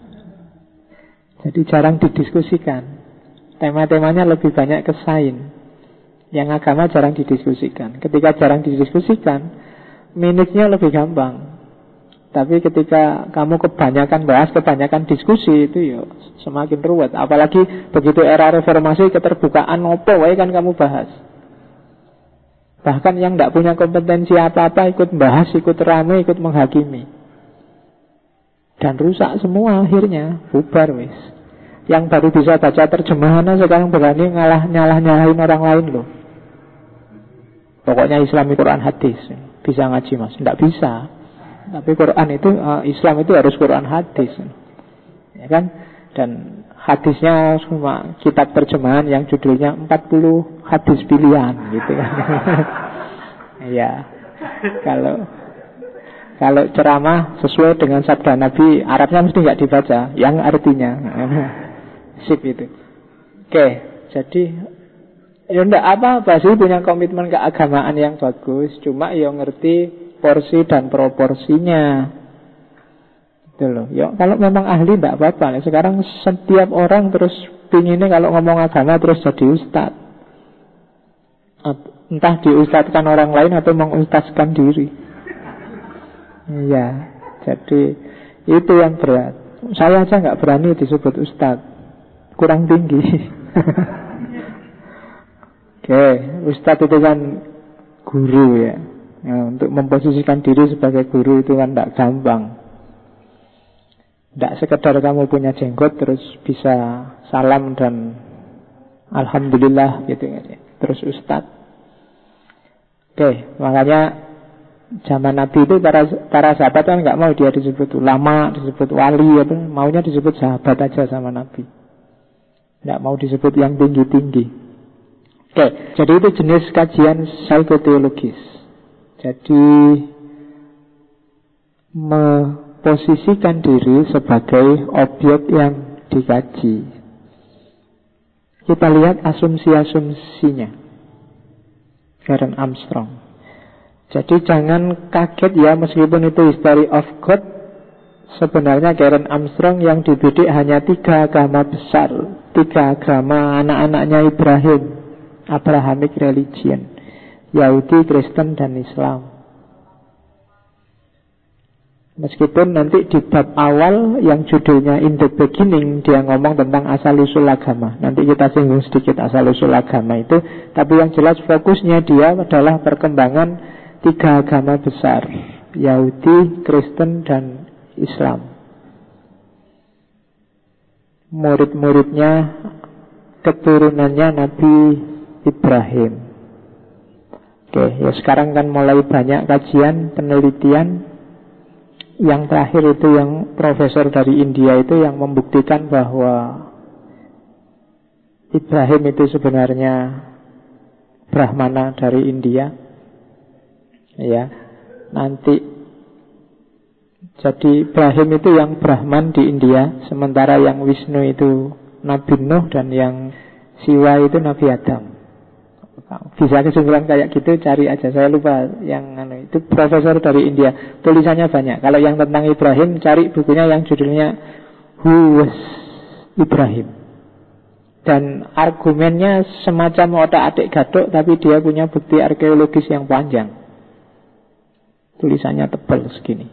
Jadi jarang didiskusikan. Tema-temanya lebih banyak ke sains. Yang agama jarang didiskusikan. Ketika jarang didiskusikan, minusnya lebih gampang. Tapi ketika kamu kebanyakan bahas, kebanyakan diskusi, itu ya semakin ruwet. Apalagi begitu era reformasi, keterbukaan opo wae kan kamu bahas. Bahkan yang tidak punya kompetensi apa-apa ikut bahas, ikut rame, ikut menghakimi. Dan rusak semua akhirnya, bubar wis. Yang baru bisa baca terjemahannya sekarang berani ngalah nyalah-nyalahin orang lain loh. Pokoknya Islami Quran hadis. Bisa ngaji mas? Tidak bisa. Tapi Quran itu, uh, Islam itu harus Quran hadis, ya kan? Dan hadisnya cuma kitab terjemahan yang judulnya empat puluh hadis pilihan gitu kan. Ya. Kalau kalau ceramah sesuai dengan sabda Nabi, Arabnya mesti nggak dibaca, yang artinya sip itu. Oke, jadi ya enggak apa-apa sih punya komitmen keagamaan yang bagus, cuma ya ngerti porsi dan proporsinya. Itu loh. Ya, kalau memang ahli enggak apa-apa. Sekarang setiap orang terus pinginnya kalau ngomong agama terus jadi ustad. Entah diustadkan orang lain atau mengustadkan diri. Iya. Jadi itu yang berat. Saya aja nggak berani disebut ustad, kurang tinggi. Oke, ustad itu kan guru ya. Ya, untuk memposisikan diri sebagai guru itu kan tidak gampang. Tidak sekedar kamu punya jenggot terus bisa salam dan alhamdulillah gitu ya. Terus ustadz. Oke, makanya zaman Nabi itu para para sahabat kan nggak mau dia disebut ulama, disebut wali, apa, maunya disebut sahabat aja sama Nabi. Tidak mau disebut yang tinggi-tinggi. Oke, jadi itu jenis kajian psikoteologis. Jadi memposisikan diri sebagai objek yang dikaji. Kita lihat asumsi-asumsinya Karen Armstrong. Jadi jangan kaget ya, meskipun itu History of God, sebenarnya Karen Armstrong yang dibidik hanya tiga agama besar, tiga agama anak-anaknya Ibrahim, Abrahamic religion, Yahudi, Kristen, dan Islam. Meskipun nanti di bab awal yang judulnya In the Beginning dia ngomong tentang asal-usul agama. Nanti kita singgung sedikit asal-usul agama itu. Tapi yang jelas fokusnya dia adalah perkembangan tiga agama besar, Yahudi, Kristen, dan Islam. Murid-muridnya, keturunannya Nabi Ibrahim. Oke, ya sekarang kan mulai banyak kajian, penelitian. Yang terakhir itu yang profesor dari India itu yang membuktikan bahwa Ibrahim itu sebenarnya Brahmana dari India. Ya, nanti jadi Ibrahim itu yang Brahman di India, sementara yang Wisnu itu Nabi Nuh dan yang Siwa itu Nabi Adam. Bisa kesimpulan kayak gitu, cari aja. Saya lupa yang anu, itu profesor dari India. Tulisannya banyak. Kalau yang tentang Ibrahim, cari bukunya yang judulnya Who Was Ibrahim. Dan argumennya semacam otak-atik gadok, tapi dia punya bukti arkeologis yang panjang. Tulisannya tebal segini.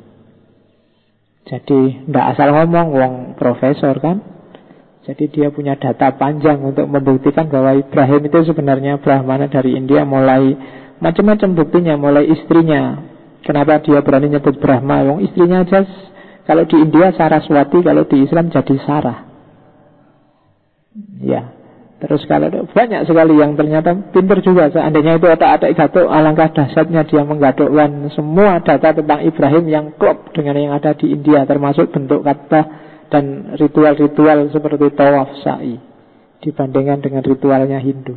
Jadi tidak asal ngomong, wong profesor kan. Jadi dia punya data panjang untuk membuktikan bahwa Ibrahim itu sebenarnya Brahmana dari India. Mulai macam-macam buktinya, mulai istrinya. Kenapa dia berani nyebut Brahma? Wong istrinya aja kalau di India Saraswati, kalau di Islam jadi Sarah. Ya. Terus kalau banyak sekali yang ternyata pintar juga. Seandainya itu otak-atik gadok, alangkah dahsyatnya dia menggadokkan semua data tentang Ibrahim yang klop dengan yang ada di India, termasuk bentuk kata dan ritual-ritual seperti tawaf sa'i dibandingkan dengan ritualnya Hindu.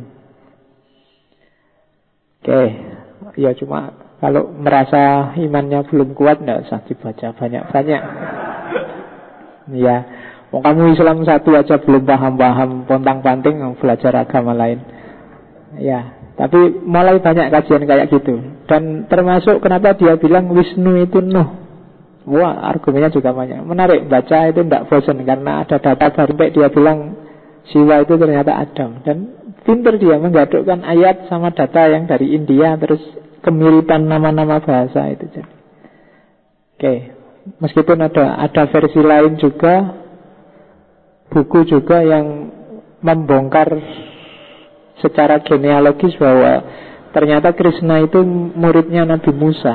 Oke, ya cuma kalau merasa imannya belum kuat, tidak usah dibaca banyak-banyak. Ya, oh, kamu Islam satu aja belum paham-paham, pontang-panting belajar agama lain. Ya, tapi mulai banyak kajian kayak gitu. Dan termasuk kenapa dia bilang Wisnu itu Nuh. Wah, argumennya juga banyak. Menarik, baca itu tidak bosan karena ada data baru. Dia bilang Siwa itu ternyata Adam. Dan pintar dia menggadukkan ayat sama data yang dari India, terus kemiripan nama-nama bahasa itu. Oke, Meskipun ada ada versi lain juga, buku juga yang membongkar secara genealogis bahwa ternyata Krishna itu muridnya Nabi Musa.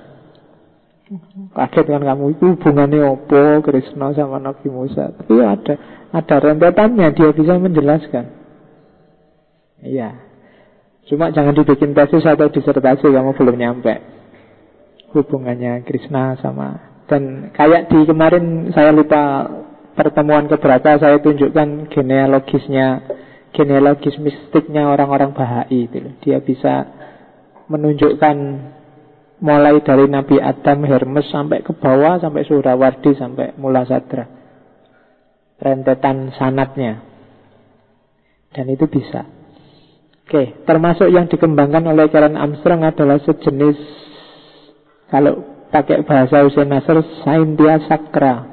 Kaget kan kamu, itu hubungannya apa Krishna sama Nabi Musa? Tapi ada ada rentetannya, dia bisa menjelaskan. Iya. Cuma jangan dibikin tesis atau disertasi, kamu belum nyampe hubungannya Krishna sama. Dan kayak di kemarin saya lupa pertemuan keberapa saya tunjukkan genealogisnya, genealogis mistiknya orang-orang Bahai itu. Dia bisa menunjukkan mulai dari Nabi Adam, Hermes sampai ke bawah, sampai Surawardi, sampai Mulasadra, rentetan sanatnya. Dan itu bisa. Oke, termasuk yang dikembangkan oleh Karen Armstrong adalah sejenis, kalau pakai bahasa Hussein Nasr, Saintia Sakra,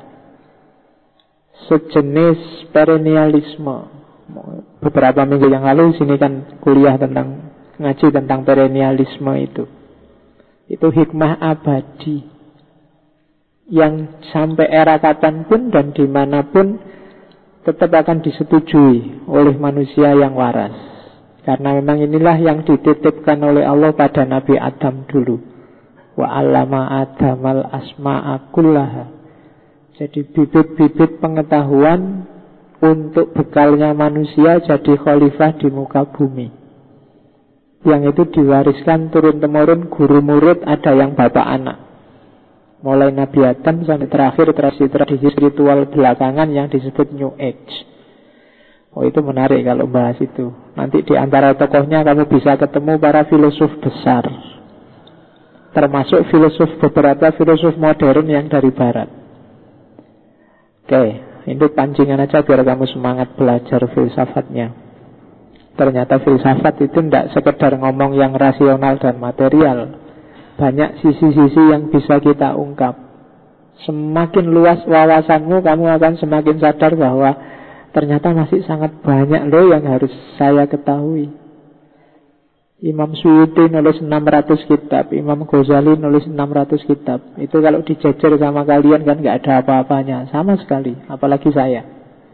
sejenis perennialisme. Beberapa minggu yang lalu sini kan kuliah tentang, ngaji tentang perennialisme itu. Itu hikmah abadi yang sampai era kapanpun dan dimanapun tetap akan disetujui oleh manusia yang waras. Karena memang inilah yang dititipkan oleh Allah pada Nabi Adam dulu. Wa 'allama Adamal asma'a kullaha. Jadi bibit-bibit pengetahuan untuk bekalnya manusia jadi khalifah di muka bumi. Yang itu diwariskan turun-temurun, guru murid, ada yang bapak anak. Mulai Nabi Adam sampai terakhir tradisi-tradisi spiritual belakangan yang disebut New Age. Oh, itu menarik kalau bahas itu. Nanti di antara tokohnya kamu bisa ketemu para filosof besar, termasuk filosof, beberapa filosof modern yang dari barat. Oke, itu pancingan aja biar kamu semangat belajar filsafatnya. Ternyata filsafat itu tidak sekedar ngomong yang rasional dan material. Banyak sisi-sisi yang bisa kita ungkap. Semakin luas wawasanmu, kamu akan semakin sadar bahwa ternyata masih sangat banyak loh yang harus saya ketahui. Imam Suyuti nulis enam ratus kitab, Imam Ghazali nulis enam ratus kitab. Itu kalau dijajar sama kalian kan gak ada apa-apanya, sama sekali, apalagi saya.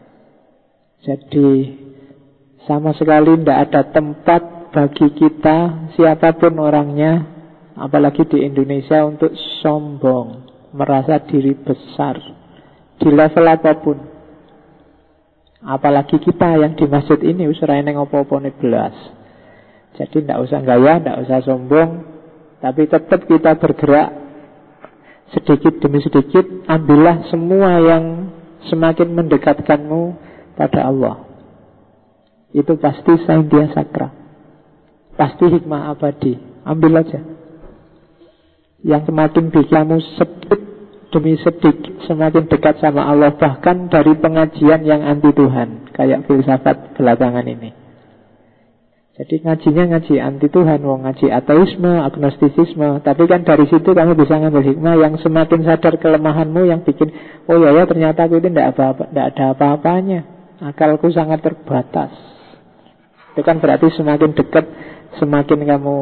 Jadi sama sekali tidak ada tempat bagi kita, siapapun orangnya, apalagi di Indonesia, untuk sombong, merasa diri besar di level apapun. Apalagi kita yang di masjid ini usrai neng opo-opo belas. Jadi tidak usah gaya, tidak usah sombong, tapi tetap kita bergerak sedikit demi sedikit. Ambillah semua yang semakin mendekatkanmu pada Allah. Itu pasti Saintia Sakra, pasti hikmah abadi. Ambil aja. Yang semakin bikin kamu sedikit demi sedikit semakin dekat sama Allah, bahkan dari pengajian yang anti Tuhan, kayak filsafat belakangan ini. Jadi ngajinya ngaji anti Tuhan, wong ngaji ateisme, agnostisisme, tapi kan dari situ kamu bisa ngambil hikmah yang semakin sadar kelemahanmu, yang bikin, oh ya ya ternyata aku itu tidak apa-apa, tidak ada apa-apanya, akalku sangat terbatas. Itu kan berarti semakin dekat, semakin kamu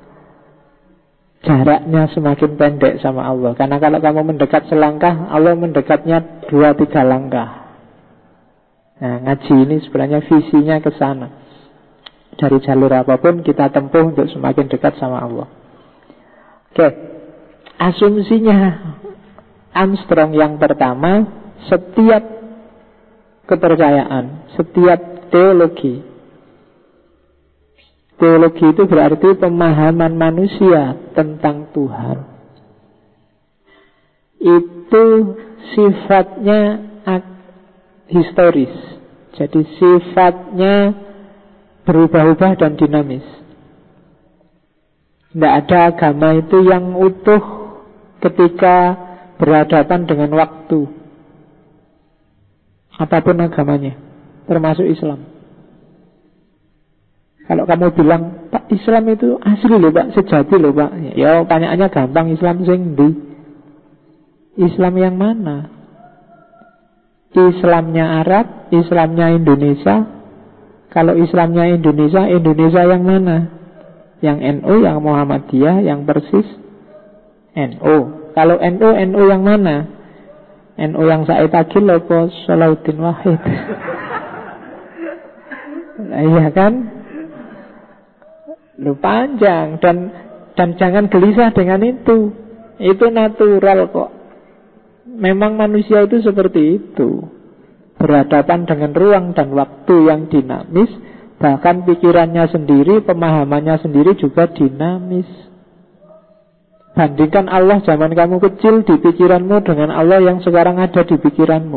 jaraknya semakin pendek sama Allah. Karena kalau kamu mendekat selangkah, Allah mendekatnya dua tiga langkah. Nah, ngaji ini sebenarnya visinya ke sana. Dari jalur apapun kita tempuh untuk semakin dekat sama Allah. Oke, asumsinya Armstrong yang pertama, setiap kepercayaan, setiap teologi, teologi itu berarti pemahaman manusia tentang Tuhan, itu sifatnya historis. Jadi sifatnya berubah-ubah dan dinamis. Tidak ada agama itu yang utuh ketika berhadapan dengan waktu, apapun agamanya, termasuk Islam. Kalau kamu bilang, Pak, Islam itu asli loh Pak, sejati loh Pak, ya pertanyaannya gampang, Islam sing ndi? Islam yang mana? Islamnya Arab, Islamnya Indonesia. Kalau Islamnya Indonesia, Indonesia yang mana? Yang N U, yang Muhammadiyah, yang Persis? N U. Kalau N U, N U yang mana? N U yang saya tagih apa Salahuddin Wahid? Nah, iya kan? Lu panjang dan dan jangan gelisah dengan itu. Itu natural kok. Memang manusia itu seperti itu. Berhadapan dengan ruang dan waktu yang dinamis, bahkan pikirannya sendiri, pemahamannya sendiri juga dinamis. Bandingkan Allah zaman kamu kecil di pikiranmu dengan Allah yang sekarang ada di pikiranmu.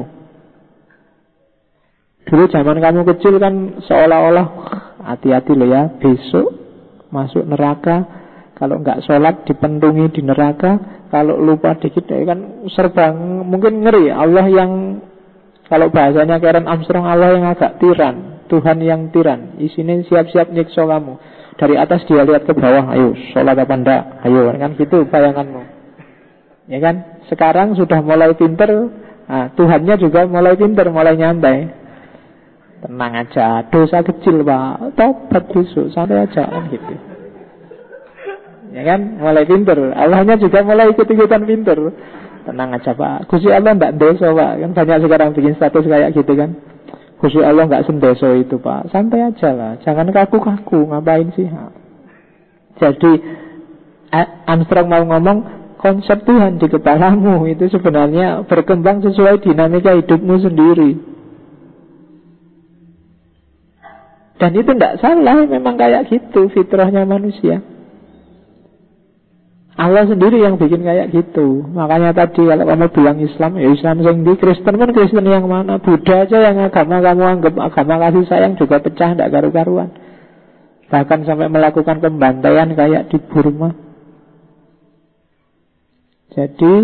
Dulu zaman kamu kecil kan seolah-olah hati-hati loh ya, besok masuk neraka. Kalau nggak sholat dipentungi di neraka. Kalau lupa dikit kan serba mungkin ngeri. Allah yang, kalau bahasanya Karen Armstrong, Allah yang agak tiran, Tuhan yang tiran. Isinya siap-siap nyiksa kamu. Dari atas dia lihat ke bawah, ayo sholat apa enggak, ayo, kan gitu bayanganmu. Ya kan? Sekarang sudah mulai pinter. Nah, Tuhannya juga mulai pinter, mulai nyantai. Tenang aja, dosa kecil pak, tobat besok, santai aja kan gitu. Ya kan? Mulai pinter. Allahnya juga mulai ikut-ikutan pinter. Tenang aja pak, Gusti Allah enggak dosa pak. Kan banyak sekarang bikin status kayak gitu kan. Gusti Allah enggak sendeso itu pak. Santai aja lah, jangan kaku-kaku. Ngapain sih? Jadi Armstrong mau ngomong, konsep Tuhan di kepalamu itu sebenarnya berkembang sesuai dinamika hidupmu sendiri. Dan itu tidak salah, memang kayak gitu fitrahnya manusia. Allah sendiri yang bikin kayak gitu. Makanya tadi kalau kamu bilang Islam, ya Islam yang di Kristen pun Kristen yang mana? Buddha aja yang agama kamu anggap agama kasih sayang juga pecah, tidak karu-karuan. Bahkan sampai melakukan pembantaian kayak di Burma. Jadi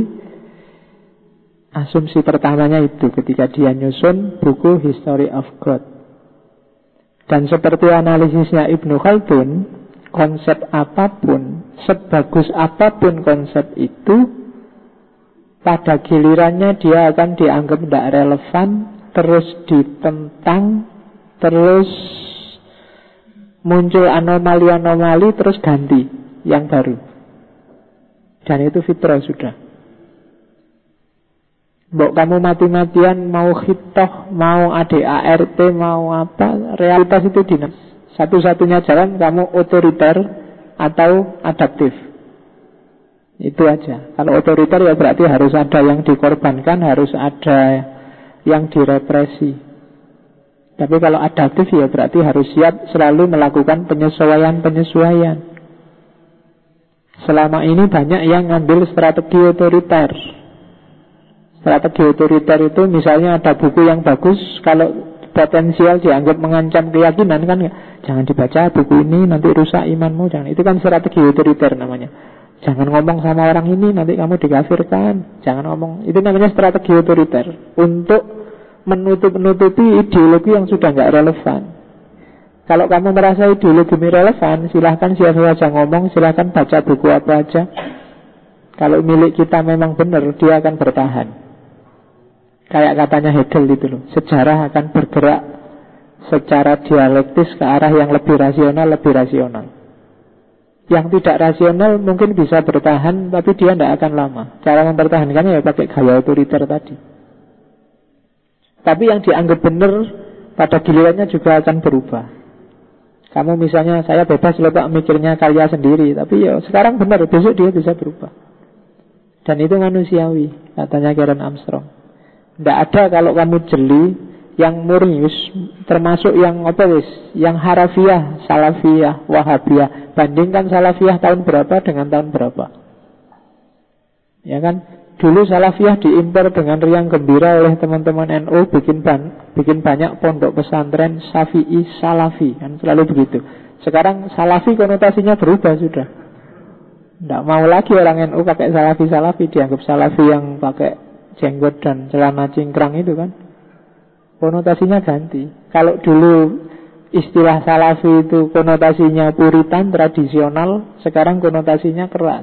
asumsi pertamanya itu ketika dia nyusun buku History of God. Dan seperti analisisnya Ibnu Khaldun, konsep apapun, sebagus apapun konsep itu, pada gilirannya dia akan dianggap tidak relevan, terus ditentang, terus muncul anomali-anomali, terus ganti yang baru. Dan itu fitrah sudah. Mbok kamu mati-matian mau khitoh, mau A D A R T, mau apa, realitas itu dinamis. Satu-satunya jalan kamu otoriter atau adaptif. Itu aja. Kalau otoriter ya berarti harus ada yang dikorbankan, harus ada yang direpresi. Tapi kalau adaptif ya berarti harus siap selalu melakukan penyesuaian-penyesuaian. Selama ini banyak yang ngambil strategi otoriter. Strategi otoriter itu misalnya ada buku yang bagus, kalau potensial dianggap mengancam keyakinan kan, jangan dibaca buku ini, nanti rusak imanmu, jangan. Itu kan strategi otoriter namanya. Jangan ngomong sama orang ini, nanti kamu dikafirkan. Jangan ngomong, itu namanya strategi otoriter, untuk menutup-nutupi ideologi yang sudah nggak relevan. Kalau kamu merasa ideologi ini relevan, silahkan siapa saja ngomong, silahkan baca buku apa aja. Kalau milik kita memang benar, dia akan bertahan. Kayak katanya Hegel itu loh, sejarah akan bergerak secara dialektis ke arah yang lebih rasional, lebih rasional. Yang tidak rasional mungkin bisa bertahan, tapi dia tidak akan lama. Cara mempertahankannya ya pakai gaya otoriter tadi. Tapi yang dianggap benar pada gilirannya juga akan berubah. Kamu misalnya, saya bebas loh Pak mikirnya karya sendiri, tapi ya sekarang benar, besok dia bisa berubah. Dan itu manusiawi, katanya Karen Armstrong. Tidak ada kalau kamu jeli yang murni, termasuk yang apa wis, yang harafiah, salafiyah, wahabiyah. Bandingkan salafiyah tahun berapa dengan tahun berapa. Ya kan? Dulu salafiyah diimpor dengan riang gembira oleh teman-teman N U, bikin ban, bikin banyak pondok pesantren Syafi'i Salafi, kan selalu begitu. Sekarang Salafi konotasinya berubah sudah. Tidak mau lagi orang N U pakai Salafi-Salafi, dianggap Salafi yang pakai jenggot dan celana cingkrang itu kan, konotasinya ganti. Kalau dulu istilah Salafi itu konotasinya puritan, tradisional, sekarang konotasinya keras.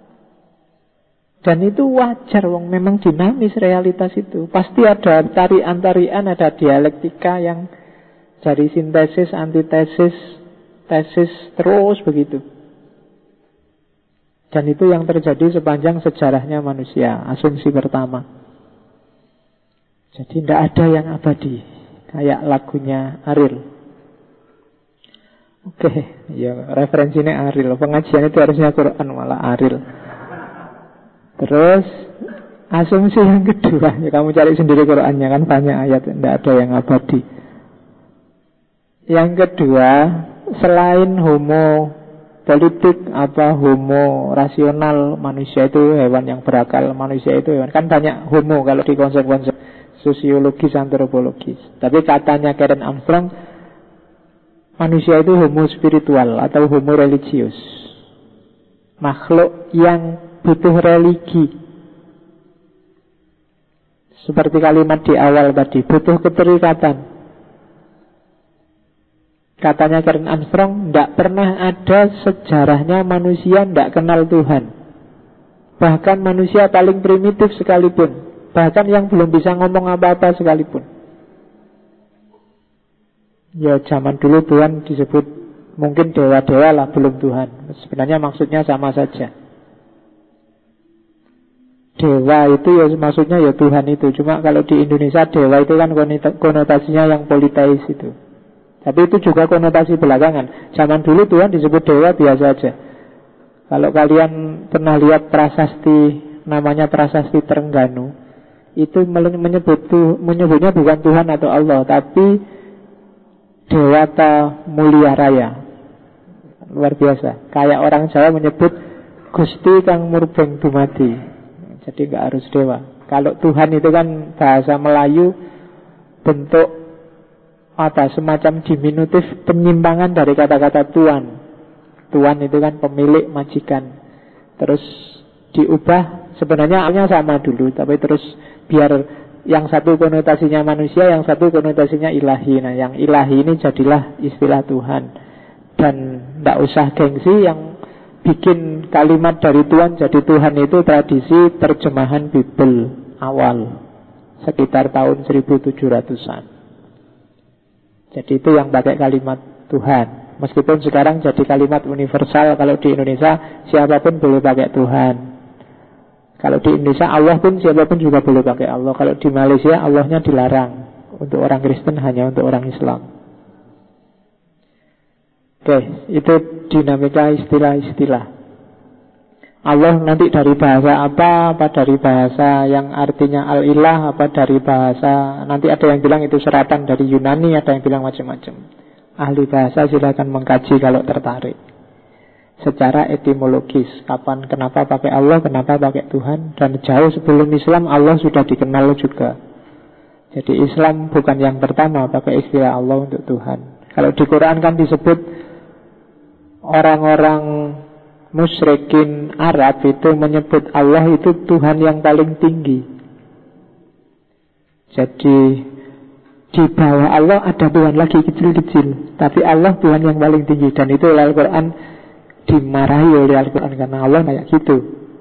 Dan itu wajar, wong memang dinamis realitas itu. Pasti ada tarian-tarian, ada dialektika yang dari sintesis, antitesis, tesis, terus begitu. Dan itu yang terjadi sepanjang sejarahnya manusia. Asumsi pertama. Jadi tidak ada yang abadi. Kayak lagunya Ariel. Oke, ya referensinya Ariel. Pengajian itu harusnya Quran, malah Ariel. Terus asumsi yang kedua, ya kamu cari sendiri Qurannya, kan banyak ayat, tidak ada yang abadi. Yang kedua, selain homo politik, apa homo rasional, manusia itu hewan yang berakal, manusia itu hewan. Kan banyak homo kalau di konsep-konsep sosiologis, antropologis. Tapi katanya Karen Armstrong, manusia itu homo spiritual atau homo religius, makhluk yang butuh religi. Seperti kalimat di awal tadi, butuh keterikatan. Katanya Karen Armstrong, tidak pernah ada sejarahnya manusia tidak kenal Tuhan. Bahkan manusia paling primitif sekalipun, bahkan yang belum bisa ngomong apa-apa sekalipun. Ya zaman dulu Tuhan disebut mungkin dewa-dewa lah, belum Tuhan. Sebenarnya maksudnya sama saja. Dewa itu ya maksudnya ya Tuhan itu. Cuma kalau di Indonesia dewa itu kan konotasinya yang politeis itu. Tapi itu juga konotasi belakangan. Zaman dulu Tuhan disebut dewa biasa aja. Kalau kalian pernah lihat prasasti, namanya prasasti Trengganu, itu menyebut menyebutnya bukan Tuhan atau Allah, tapi Dewata Mulia Raya. Luar biasa. Kayak orang Jawa menyebut Gusti Kang Murbeng Dumadi. Jadi nggak harus dewa. Kalau Tuhan itu kan bahasa Melayu, bentuk apa, semacam diminutif penyimpangan dari kata-kata tuan. Tuan itu kan pemilik, majikan. Terus diubah, sebenarnya awalnya sama dulu, tapi terus biar yang satu konotasinya manusia, yang satu konotasinya ilahi. Nah yang ilahi ini jadilah istilah Tuhan. Dan tidak usah gengsi, yang bikin kalimat dari Tuhan jadi Tuhan itu tradisi terjemahan Bible awal, sekitar tahun seribu tujuh ratusan. Jadi itu yang pakai kalimat Tuhan. Meskipun sekarang jadi kalimat universal. Kalau di Indonesia siapapun boleh pakai Tuhan. Kalau di Indonesia Allah pun siapapun juga boleh pakai Allah. Kalau di Malaysia Allahnya dilarang. Untuk orang Kristen hanya untuk orang Islam. Oke, itu dinamika istilah-istilah. Allah nanti dari bahasa apa, apa dari bahasa yang artinya al-ilah, apa dari bahasa, nanti ada yang bilang itu seratan dari Yunani, ada yang bilang macam-macam. Ahli bahasa silakan mengkaji kalau tertarik. Secara etimologis, kapan, kenapa pakai Allah, kenapa pakai Tuhan. Dan jauh sebelum Islam Allah sudah dikenal juga. Jadi Islam bukan yang pertama pakai istilah Allah untuk Tuhan. Kalau di Quran kan disebut orang-orang musyrikin Arab itu menyebut Allah itu Tuhan yang paling tinggi. Jadi di bawah Allah ada Tuhan lagi kecil-kecil, tapi Allah Tuhan yang paling tinggi. Dan itu Al-Quran dimarahi oleh Al-Quran karena Allah kayak gitu.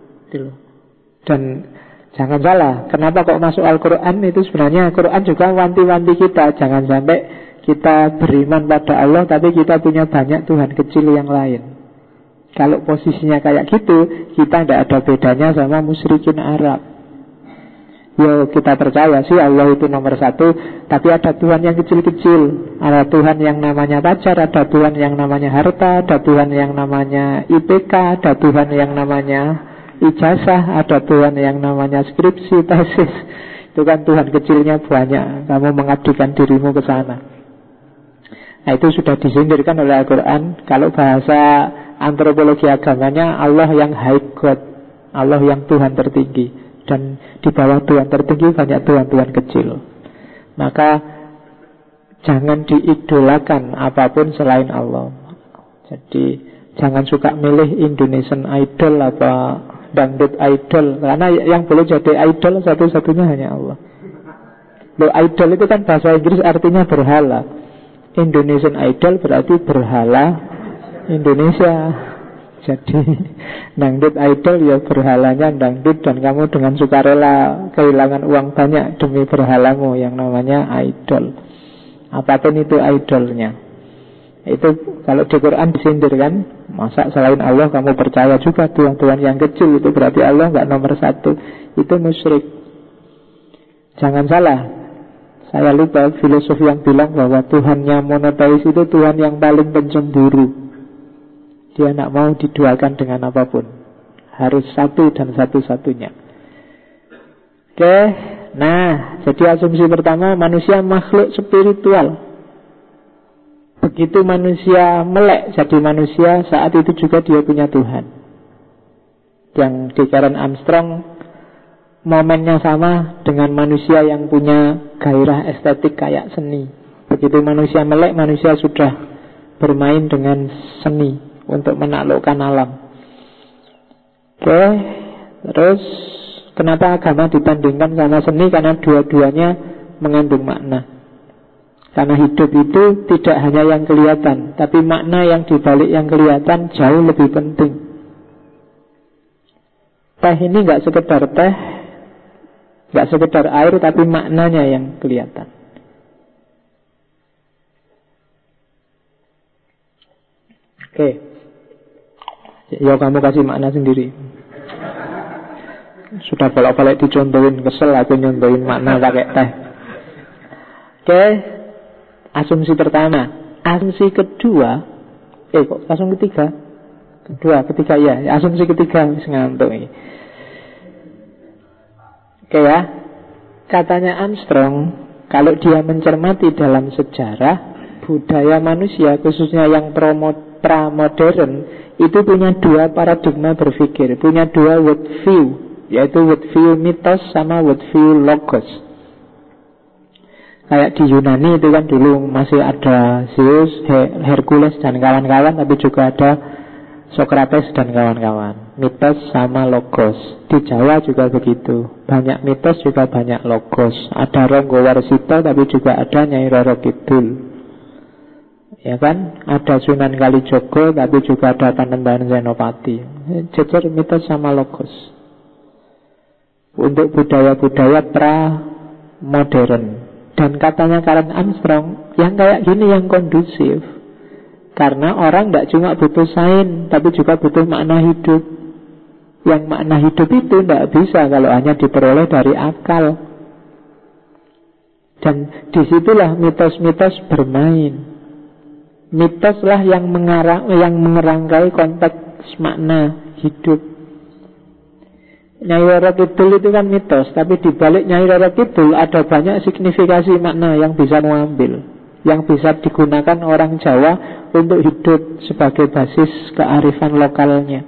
Dan jangan salah, kenapa kok masuk Al-Quran, itu sebenarnya Al-Quran juga wanti-wanti kita. Jangan sampai kita beriman pada Allah tapi kita punya banyak Tuhan kecil yang lain. Kalau posisinya kayak gitu, kita tidak ada bedanya sama musyrikin Arab. Ya kita percaya sih Allah itu nomor satu, tapi ada Tuhan yang kecil-kecil. Ada Tuhan yang namanya pacar, ada Tuhan yang namanya harta, ada Tuhan yang namanya I P K, ada Tuhan yang namanya ijazah, ada Tuhan yang namanya skripsi, tesis. Itu kan Tuhan kecilnya banyak. Kamu mengabdikan dirimu ke sana. Nah itu sudah disindirkan oleh Al-Quran. Kalau bahasa antropologi agamanya, Allah yang high God, Allah yang Tuhan tertinggi. Dan di bawah Tuhan tertinggi banyak Tuhan-Tuhan kecil. Maka jangan diidolakan apapun selain Allah. Jadi jangan suka milih Indonesian Idol apa dangdut idol, karena yang boleh jadi idol satu-satunya hanya Allah. Loh, idol itu kan bahasa Inggris artinya berhala. Indonesian Idol berarti berhala Indonesia. Jadi dangdut idol ya berhalanya dangdut, dan kamu dengan sukarela kehilangan uang banyak demi berhalamu yang namanya idol. Apapun itu idolnya. Itu kalau di Quran disindir kan, masa selain Allah kamu percaya juga Tuhan-Tuhan yang kecil, itu berarti Allah nggak nomor satu. Itu musyrik. Jangan salah, Saya lupa filosof yang bilang bahwa Tuhannya monoteis itu Tuhan yang paling pencemburu. Dia tidak mau diduakan dengan apapun, harus satu dan satu-satunya. Oke, nah jadi asumsi pertama, manusia makhluk spiritual. Begitu manusia melek jadi manusia, saat itu juga dia punya Tuhan. Yang di Karen Armstrong momennya sama dengan manusia yang punya gairah estetik kayak seni. Begitu manusia melek, manusia sudah bermain dengan seni untuk menaklukkan alam. Oke, terus kenapa agama dibandingkan sama seni? Karena dua-duanya mengandung makna. Karena hidup itu tidak hanya yang kelihatan, tapi makna yang dibalik yang kelihatan jauh lebih penting. Teh ini gak sekedar teh, gak sekedar air, tapi maknanya yang kelihatan. Oke, ya kamu kasih makna sendiri. Sudah bolak-balik dicontohin, kesel aku nyontohin makna pakai teh. Oke, asumsi pertama. Asumsi kedua, eh kok asumsi ketiga? Kedua, ketiga ya. Asumsi ketiga wis ngantuk ini. Oke ya, katanya Armstrong, kalau dia mencermati dalam sejarah, budaya manusia khususnya yang pra-modern itu punya dua paradigma berpikir, punya dua worldview, yaitu worldview mitos sama worldview logos. Kayak di Yunani itu kan dulu masih ada Zeus, Hercules dan kawan-kawan, tapi juga ada Socrates dan kawan-kawan. Mitos sama logos. Di Jawa juga begitu. Banyak mitos juga banyak logos. Ada Ronggo Warsito tapi juga ada Nyai Roro Kidul. Ya kan? Ada Sunan Kalijogo tapi juga ada Panembahan Senopati. Jejer mitos sama logos. Untuk budaya-budaya pra-modern. Dan katanya Karen Armstrong, yang kayak gini yang kondusif. Karena orang tidak cuma butuh sains, tapi juga butuh makna hidup. Yang makna hidup itu tidak bisa kalau hanya diperoleh dari akal. Dan disitulah mitos-mitos bermain. Mitoslah yang mengarang, yang mengerangkai konteks makna hidup. Nyai Roro Kidul itu kan mitos, tapi dibalik Nyai Roro Kidul ada banyak signifikasi makna yang bisa mengambil, yang bisa digunakan orang Jawa untuk hidup sebagai basis kearifan lokalnya.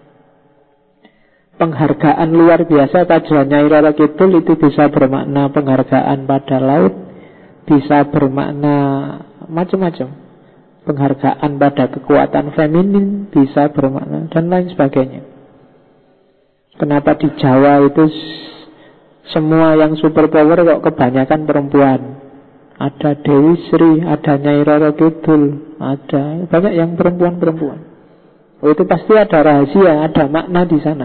Penghargaan luar biasa pada Nyai Roro Kidul itu bisa bermakna penghargaan pada laut, bisa bermakna macam-macam. Penghargaan pada kekuatan feminin bisa bermakna dan lain sebagainya. Kenapa di Jawa itu semua yang super power kok kebanyakan perempuan? Ada Dewi Sri, ada Nyai Roro Kidul, ada banyak yang perempuan-perempuan. Oh, itu pasti ada rahasia, ada makna di sana.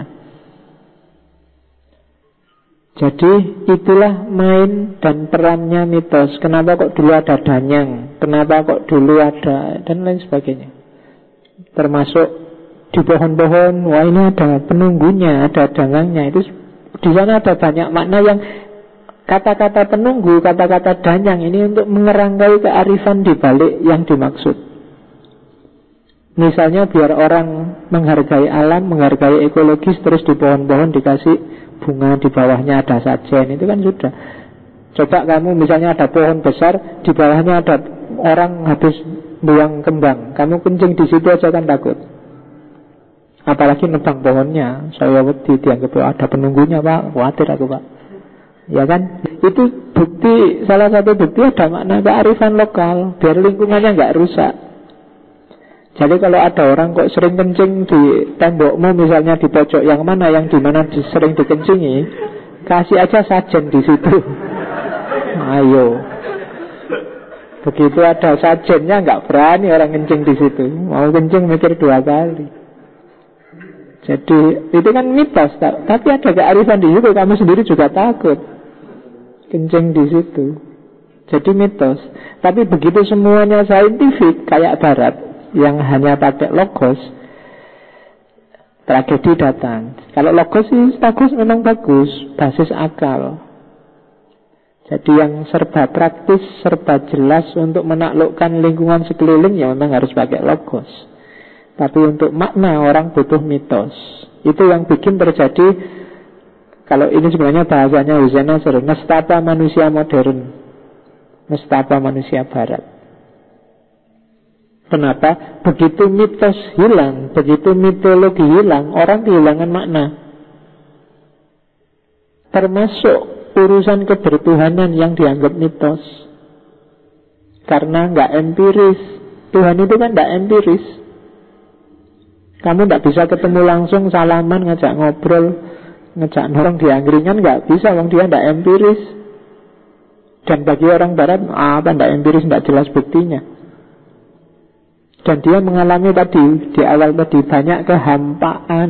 Jadi itulah main dan perannya mitos. Kenapa kok dulu ada danyang? Kenapa kok dulu ada dan lain sebagainya. Termasuk di pohon-pohon, wah ini ada penunggunya, ada danyangnya. Itu di sana ada banyak makna yang kata-kata penunggu, kata-kata danyang ini untuk mengerangkai kearifan di balik yang dimaksud. Misalnya biar orang menghargai alam, menghargai ekologis, terus di pohon-pohon dikasih bunga, di bawahnya ada sajen, itu kan sudah. Coba kamu misalnya ada pohon besar, di bawahnya ada orang habis buang kembang, kamu kencing di situ aja kan takut. Apalagi nebang pohonnya, saya wedi dianggap ada penunggunya pak, khawatir aku pak. Ya kan, itu bukti, salah satu bukti ada makna kearifan lokal, biar lingkungannya nggak rusak. Jadi kalau ada orang kok sering kencing di tembokmu, misalnya di pojok yang mana, yang di mana sering dikencingi, kasih aja sajen di situ. Ayo. Begitu ada sajennya nggak berani orang kencing di situ. Mau kencing mikir dua kali. Jadi itu kan mitos, tapi ada kearifan di situ. Kamu sendiri juga takut kencing di situ. Jadi mitos. Tapi begitu semuanya saintifik kayak Barat yang hanya pakai logos, tragedi datang. Kalau logos sih bagus, memang bagus, basis akal. Jadi yang serba praktis, serba jelas untuk menaklukkan lingkungan sekeliling ya memang harus pakai logos. Tapi untuk makna orang butuh mitos. Itu yang bikin terjadi, kalau ini sebenarnya bahasanya Hussein Nasr, nestapa manusia modern, nestapa manusia barat. Kenapa? Begitu mitos hilang, begitu mitologi hilang, orang kehilangan makna. Termasuk urusan kebertuhanan yang dianggap mitos. Karena nggak empiris. Tuhan itu kan nggak empiris. Kamu nggak bisa ketemu langsung, salaman, ngajak ngobrol, ngejak orang di angkringan, nggak bisa, wong dia nggak empiris. Dan bagi orang barat, apa nggak empiris, nggak jelas buktinya. Dan dia mengalami tadi, di awal tadi, banyak kehampaan.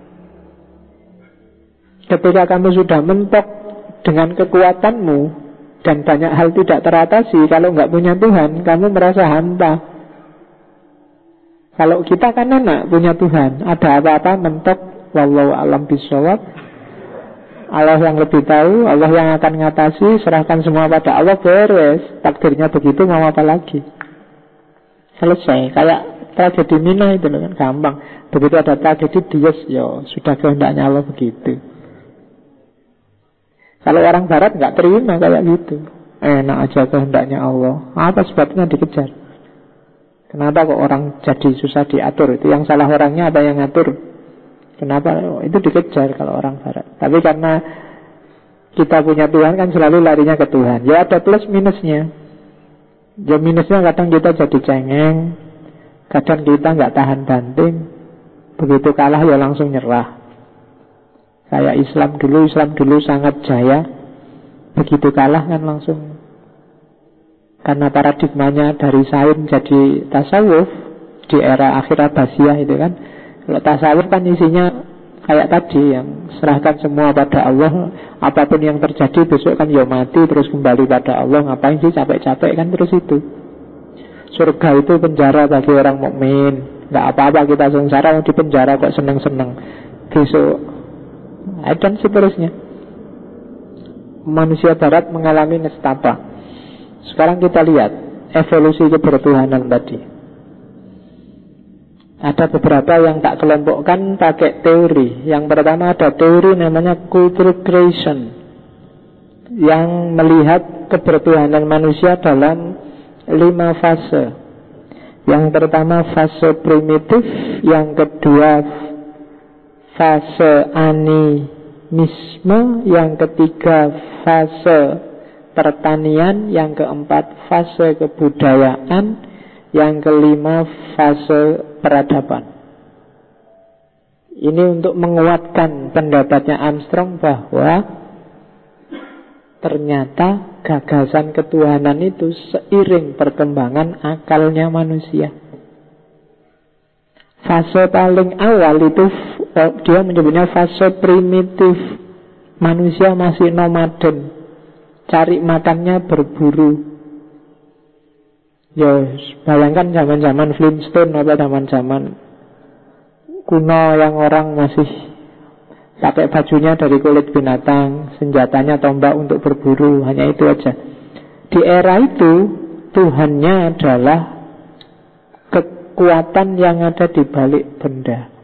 Ketika kamu sudah mentok dengan kekuatanmu dan banyak hal tidak teratasi, kalau nggak punya Tuhan, kamu merasa hampa. Kalau kita kan anak punya Tuhan, ada apa-apa mentok, wallahu a'lam bishawab. Allah yang lebih tahu, Allah yang akan ngatasi, serahkan semua pada Allah, beres. Takdirnya begitu, mau apa lagi? Selesai. Kayak tragedi Mina itu kan gampang. Begitu ada tragedi Dies, ya sudah kehendaknya Allah begitu. Kalau orang barat nggak terima kayak gitu. Enak aja kehendaknya Allah. Apa sebabnya dikejar? Kenapa kok orang jadi susah diatur? Itu yang salah orangnya apa yang ngatur? Kenapa? Itu dikejar kalau orang barat. Tapi karena kita punya Tuhan kan selalu larinya ke Tuhan. Ya ada plus minusnya. Ya minusnya kadang kita jadi cengeng, kadang kita nggak tahan banting. Begitu kalah ya langsung nyerah. Kayak Islam dulu, Islam dulu sangat jaya. Begitu kalah kan langsung, karena paradigmanya dari sains jadi tasawuf di era akhir Abbasiyah itu kan. Kalau tasawuf kan isinya kayak tadi, yang serahkan semua pada Allah. Apapun yang terjadi besok kan ya mati, terus kembali pada Allah. Ngapain sih capek-capek kan, terus itu. Surga itu penjara bagi orang mukmin. Nggak apa-apa kita sengsara, di penjara kok seneng-seneng. Besok dan seterusnya. Manusia barat mengalami nestapa. Sekarang kita lihat evolusi kebertuhanan tadi. Ada beberapa yang tak kelompokkan pakai teori. Yang pertama ada teori namanya cultural creation, yang melihat kebertuhanan manusia dalam lima fase. Yang pertama fase primitif, yang kedua fase animisme, yang ketiga fase pertanian, yang keempat fase kebudayaan, yang kelima fase peradaban. Ini untuk menguatkan pendapatnya Armstrong bahwa ternyata gagasan ketuhanan itu seiring perkembangan akalnya manusia. Fase paling awal itu dia menyebutnya fase primitif. Manusia masih nomaden, cari makannya berburu. Ya, bayangkan zaman-zaman Flintstone apa zaman-zaman kuno yang orang masih pakai bajunya dari kulit binatang, senjatanya tombak untuk berburu, hanya itu aja. Di era itu Tuhannya adalah kekuatan yang ada di balik benda.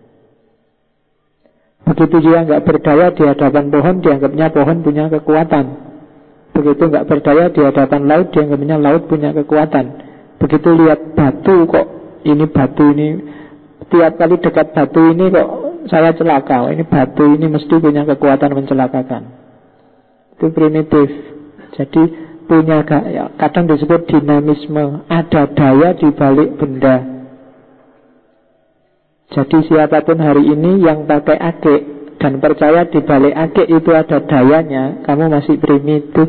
Begitu dia nggak berdaya di hadapan pohon, dianggapnya pohon punya kekuatan. Begitu nggak berdaya di hadapan laut, dianggapnya laut punya kekuatan. Begitu lihat batu, kok ini batu ini, tiap kali dekat batu ini kok saya celaka. Ini batu ini mesti punya kekuatan mencelakakan. Itu primitif. Jadi punya, kadang disebut dinamisme, ada daya di balik benda. Jadi siapapun hari ini yang pakai akik dan percaya di balik akik itu ada dayanya, kamu masih primitif.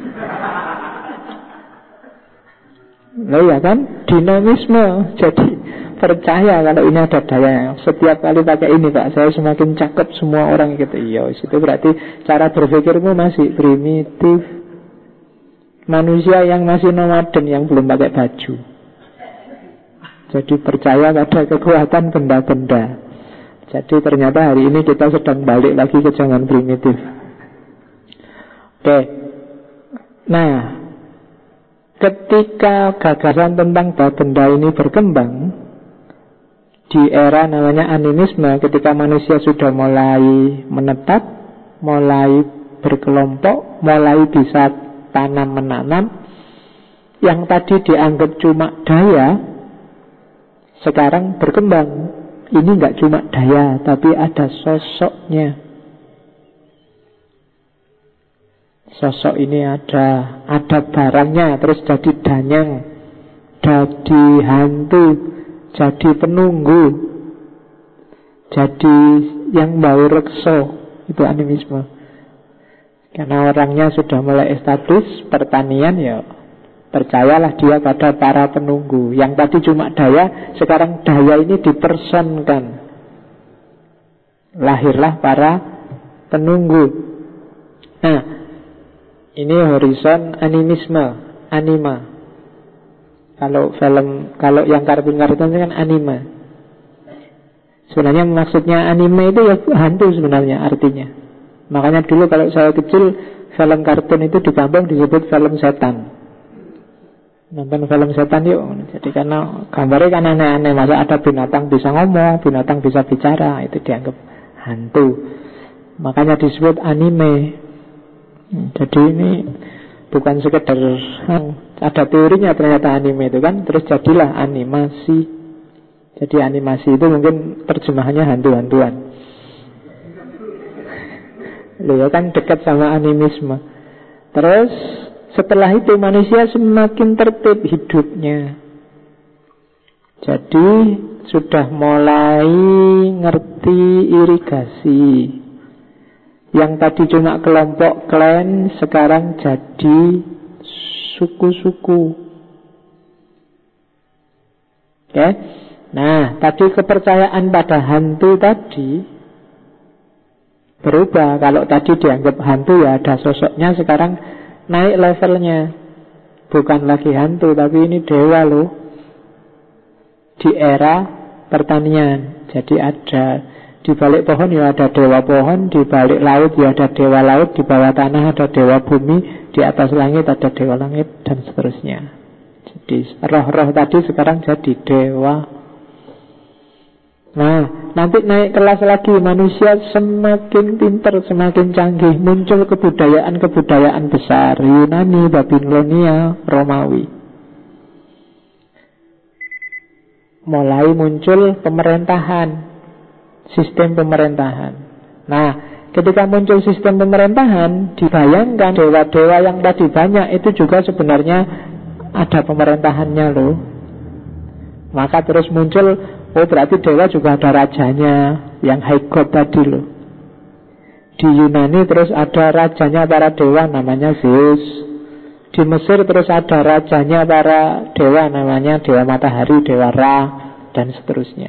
Loh ya kan, dinamisme. Jadi percaya kalau ini ada dayanya. Setiap kali pakai ini Pak, saya semakin cakep, semua orang gitu. Iya, itu berarti cara berpikirmu masih primitif. Manusia yang masih nomaden, yang belum pakai baju. Jadi percaya pada kekuatan benda-benda. Jadi ternyata hari ini kita sedang balik lagi ke zaman primitif. Oke, Nah, ketika gagasan tentang benda ini berkembang di era namanya animisme, ketika manusia sudah mulai menetap, mulai berkelompok, mulai bisa tanam-menanam, yang tadi dianggap cuma daya, sekarang berkembang. Ini nggak cuma daya, tapi ada sosoknya. Sosok ini ada, ada barangnya, terus jadi danyang, jadi hantu, jadi penunggu, jadi yang bau rekso. Itu animisme. Karena orangnya sudah mulai establish pertanian, ya percayalah dia pada para penunggu. Yang tadi cuma daya, sekarang daya ini dipersonkan. Lahirlah para penunggu. Nah, ini horizon animisme, anima. Kalau film, kalau yang kartun-kartun itu kan anime. Sebenarnya maksudnya anime itu ya hantu sebenarnya artinya. Makanya dulu kalau saya kecil, film kartun itu di kampung disebut film setan. Nonton film setan yuk. Jadi karena gambarnya kan aneh-aneh. Masa ada binatang bisa ngomong, binatang bisa bicara, itu dianggap hantu. Makanya disebut anime. Jadi ini bukan sekedar ada teorinya ternyata anime itu kan. Terus jadilah animasi. Jadi animasi itu mungkin terjemahannya hantu-hantuan. Loh kan dekat sama animisme. Terus setelah itu manusia semakin tertib hidupnya. Jadi sudah mulai ngerti irigasi. Yang tadi cuma kelompok klan, sekarang jadi suku-suku. Oke. Nah, tadi kepercayaan pada hantu tadi berubah. Kalau tadi dianggap hantu ya ada sosoknya, sekarang naik levelnya. Bukan lagi hantu, tapi ini dewa loh. Di era pertanian. Jadi ada di balik pohon ya ada dewa pohon, di balik laut ya ada dewa laut, di bawah tanah ada dewa bumi, di atas langit ada dewa langit, dan seterusnya. Jadi roh-roh tadi sekarang jadi dewa. Nah, nanti naik kelas lagi, manusia semakin pintar, semakin canggih. Muncul kebudayaan-kebudayaan besar, Yunani, Babilonia, Romawi. Mulai muncul pemerintahan, sistem pemerintahan. Nah, ketika muncul sistem pemerintahan, dibayangkan dewa-dewa yang tadi banyak itu juga sebenarnya ada pemerintahannya loh. Maka terus muncul, oh berarti dewa juga ada rajanya, yang high god tadi loh. Di Yunani terus ada rajanya para dewa namanya Zeus. Di Mesir terus ada rajanya para dewa namanya dewa matahari, dewa Ra, dan seterusnya.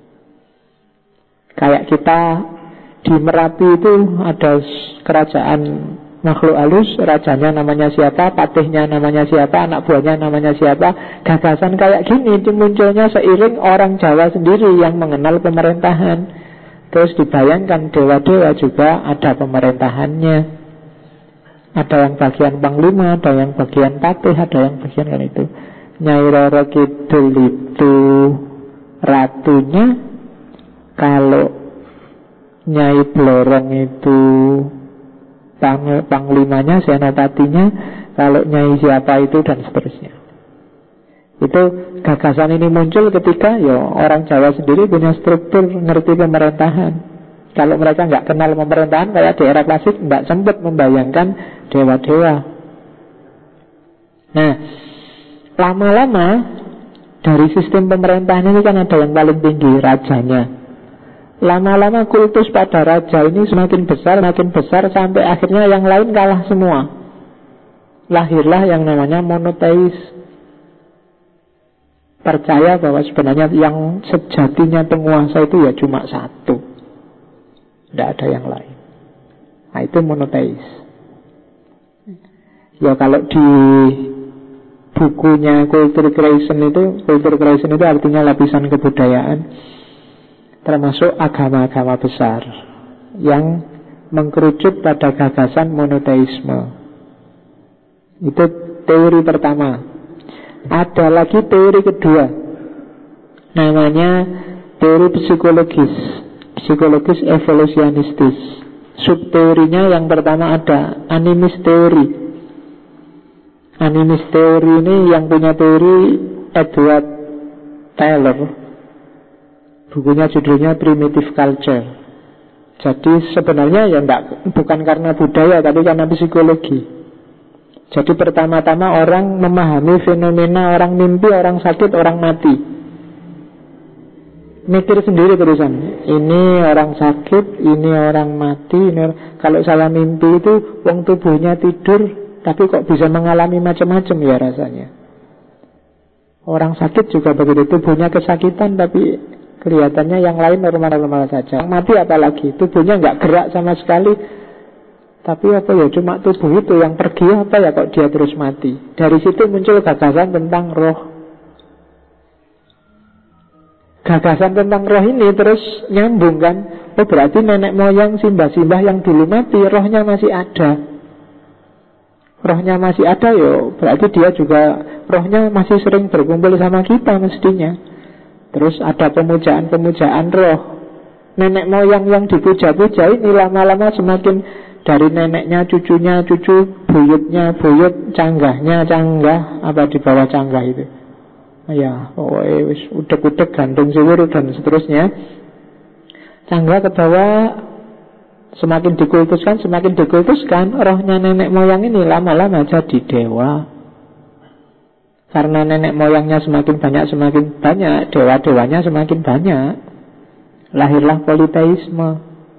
Kayak kita di Merapi itu ada kerajaan makhluk halus, rajanya namanya siapa, patihnya namanya siapa, anak buahnya namanya siapa. Gagasan kayak gini itu munculnya seiring orang Jawa sendiri yang mengenal pemerintahan. Terus dibayangkan dewa-dewa juga ada pemerintahannya. Ada yang bagian panglima, ada yang bagian patih, ada yang bagian kan itu. Nyai Roro Kidul itu ratunya. Kalau Nyai Blorong itu pang, panglimanya, senopatinya. Kalau Nyai siapa itu, dan seterusnya. Itu gagasan ini muncul ketika ya orang Jawa sendiri punya struktur ngerti pemerintahan. Kalau mereka nggak kenal pemerintahan kayak di era klasik, nggak sempat membayangkan dewa-dewa. Nah, lama-lama dari sistem pemerintahan ini kan ada yang paling tinggi, rajanya. Lama-lama kultus pada raja ini semakin besar, semakin besar, sampai akhirnya yang lain kalah semua. Lahirlah yang namanya monoteis. Percaya bahwa sebenarnya yang sejatinya penguasa itu ya cuma satu. Tidak ada yang lain. Nah itu monoteis. Ya kalau di bukunya Culture Creation itu, Culture Creation itu artinya lapisan kebudayaan, termasuk agama-agama besar yang mengkerucut pada gagasan monoteisme. Itu teori pertama. Ada lagi teori kedua, namanya teori psikologis, psikologis evolusionistis. Subteorinya yang pertama ada animist teori. Animist teori ini yang punya teori Edward Taylor. Bukunya judulnya Primitive Culture. Jadi sebenarnya ya enggak, bukan karena budaya, tapi karena psikologi. Jadi pertama-tama orang memahami fenomena orang mimpi, orang sakit, orang mati. Mikir sendiri terusan. Ini orang sakit, ini orang mati, ini orang... Kalau salah mimpi itu wong tubuhnya tidur, tapi kok bisa mengalami macam-macam ya rasanya. Orang sakit juga begitu, tubuhnya kesakitan tapi kelihatannya yang lain normal-normal saja. Yang mati apalagi, tubuhnya nggak gerak sama sekali, tapi apa ya, cuma tubuh itu yang pergi, apa ya kok dia terus mati. Dari situ muncul gagasan tentang roh. Gagasan tentang roh ini terus nyambung kan. Oh berarti nenek moyang simbah-simbah yang dulu mati, rohnya masih ada. Rohnya masih ada yo, berarti dia juga rohnya masih sering berkumpul sama kita mestinya. Terus ada pemujaan-pemujaan roh. Nenek moyang yang dipuja-puja ini lama-lama semakin dari neneknya, cucunya, cucu, buyutnya, buyut, canggahnya, canggah, apa di bawah canggah itu. Ya, oh, wis udek-udek, gantung siwur dan seterusnya. Canggah ke bawah, semakin dikultuskan, semakin dikultuskan, rohnya nenek moyang ini lama-lama jadi dewa. Karena nenek moyangnya semakin banyak, semakin banyak, dewa-dewanya semakin banyak. Lahirlah politeisme.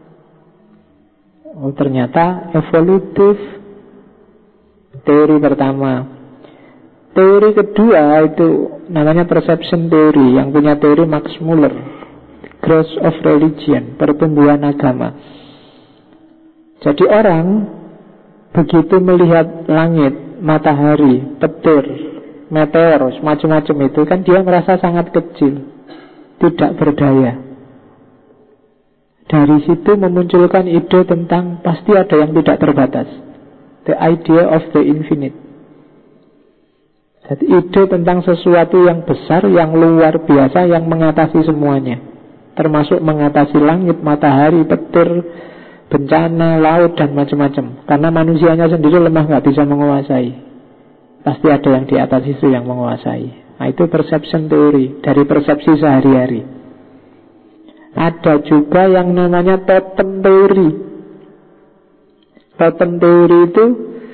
Oh ternyata evolutif. Teori pertama. Teori kedua itu namanya perception theory. Yang punya teori Max Muller, Growth of Religion, pertumbuhan agama. Jadi orang begitu melihat langit, matahari, petir, meteor, macam-macam itu kan dia merasa sangat kecil, tidak berdaya. Dari situ memunculkan ide tentang pasti ada yang tidak terbatas, the idea of the infinite. Jadi ide tentang sesuatu yang besar, yang luar biasa, yang mengatasi semuanya, termasuk mengatasi langit, matahari, petir, bencana, laut, dan macam-macam. Karena manusianya sendiri lemah, nggak bisa menguasai. Pasti ada yang di atas itu yang menguasai. Nah itu perception theory, dari persepsi sehari-hari. Ada juga yang namanya totem theory. Totem theory itu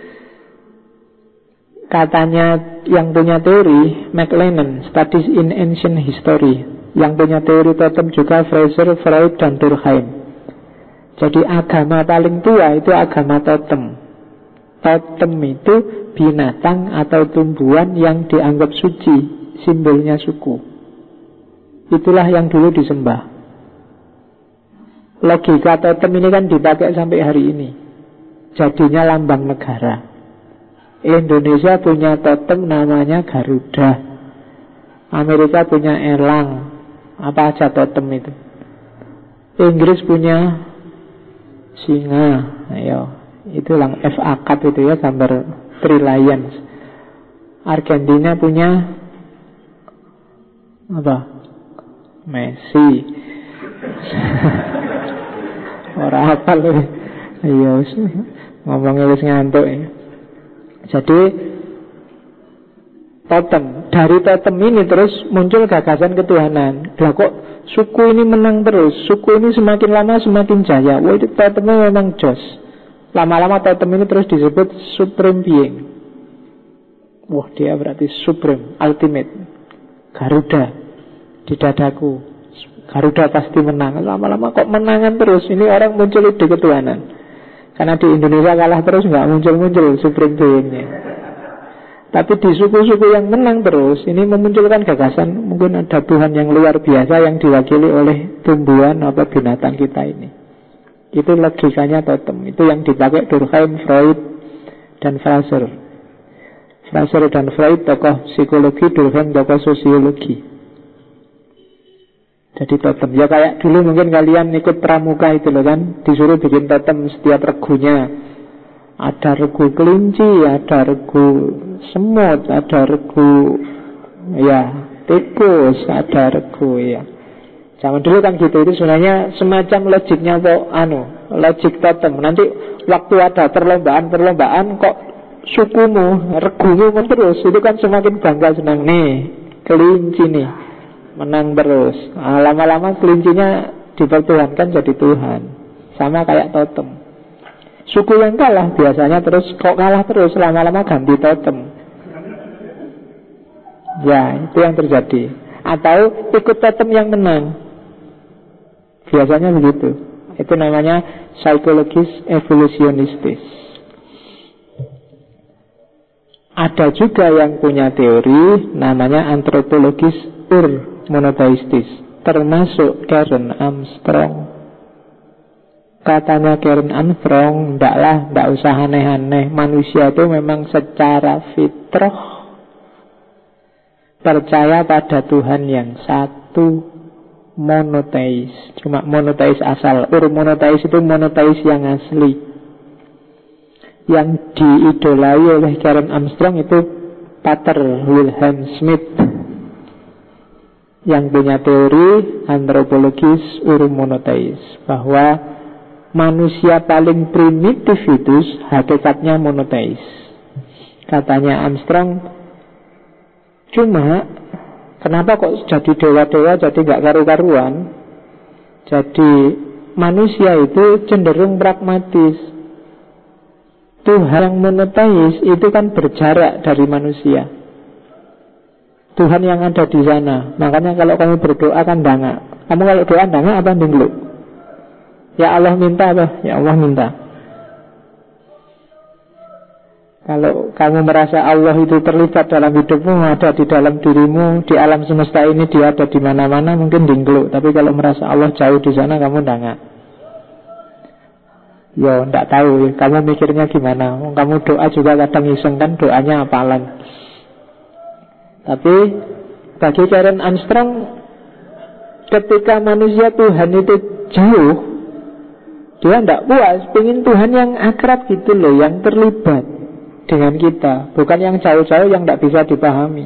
katanya yang punya teori McLennan, Studies in Ancient History. Yang punya teori totem juga Fraser, Freud, dan Durkheim. Jadi agama paling tua itu agama totem. Totem itu binatang atau tumbuhan yang dianggap suci, simbolnya suku. Itulah yang dulu disembah. Logika totem ini kan dipakai sampai hari ini. Jadinya lambang negara. Indonesia punya totem namanya Garuda. Amerika punya elang. Apa aja totem itu. Inggris punya singa. Ayo, itu lang F A Cup itu ya, gambar Three Lions. Argentina punya apa? Messi. Orang apa loh? Ayo, ngomongnya wis ngantuk ya. Jadi totem, dari totem ini terus muncul gagasan ketuhanan. Lah kok suku ini menang terus, suku ini semakin lama semakin jaya. Wah itu totemnya memang jos. Lama-lama totem ini terus disebut supreme being. Wah dia berarti supreme, ultimate. Garuda di dadaku, Garuda pasti menang. Lama-lama kok menangan terus. Ini orang muncul ide ketuhanan. Karena di Indonesia kalah terus, nggak muncul-muncul supreme being-nya. Tapi di suku-suku yang menang terus, ini memunculkan gagasan mungkin ada Tuhan yang luar biasa yang diwakili oleh tumbuhan atau binatang kita ini. Itu logikanya totem. Itu yang dipakai Durkheim, Freud, dan Fraser. Fraser dan Freud tokoh psikologi, Durkheim tokoh sosiologi. Jadi totem, ya kayak dulu mungkin kalian ikut pramuka itu loh kan, disuruh bikin totem setiap regunya. Ada regu kelinci, ada regu semut, ada regu ya tikus, ada regu ya. Zaman dulu kan gitu. Itu sebenarnya semacam logiknya kok anu, logik totem. Nanti waktu ada perlombaan-perlombaan kok sukumu, regumu terus, itu kan semakin bangga senang. Nih, kelinci nih menang terus. Nah, lama-lama kelincinya dipertuhankan jadi Tuhan. Sama kayak totem. Suku yang kalah biasanya terus kok kalah terus, lama-lama ganti totem. Ya, itu yang terjadi. Atau ikut totem yang menang. Biasanya begitu. Itu namanya psikologis evolusionistis. Ada juga yang punya teori namanya antropologis ur-monoteistis, termasuk Karen Armstrong. Katanya Karen Armstrong, ndaklah, ndak usah aneh-aneh. Manusia itu memang secara fitrah percaya pada Tuhan yang satu, monoteis. Cuma monoteis asal. Ur-monoteis itu monoteis yang asli. Yang diidolai oleh Karen Armstrong itu Pater Wilhelm Smith, yang punya teori antropologis ur-monoteis, bahwa manusia paling primitif itu hakikatnya monoteis. Katanya Armstrong, cuma kenapa kok jadi dewa-dewa jadi gak karu-karuan? Jadi manusia itu cenderung pragmatis. Tuhan yang monoteis itu kan berjarak dari manusia. Tuhan yang ada di sana. Makanya kalau kamu berdoa kan dangak. Kamu kalau doa dangak apa dengluk? Ya Allah minta apa? Ya Allah minta. Kalau kamu merasa Allah itu terlibat dalam hidupmu, ada di dalam dirimu, di alam semesta ini dia ada di mana-mana, mungkin dengluk. Tapi kalau merasa Allah jauh di sana, kamu dangak. Ya, enggak tahu. Kamu mikirnya gimana? Kamu doa juga kadang iseng kan, doanya apalan. Tapi bagi Karen Armstrong, ketika manusia Tuhan itu jauh, dia tidak puas, pengen Tuhan yang akrab gitu loh, yang terlibat dengan kita, bukan yang jauh-jauh yang tidak bisa dipahami.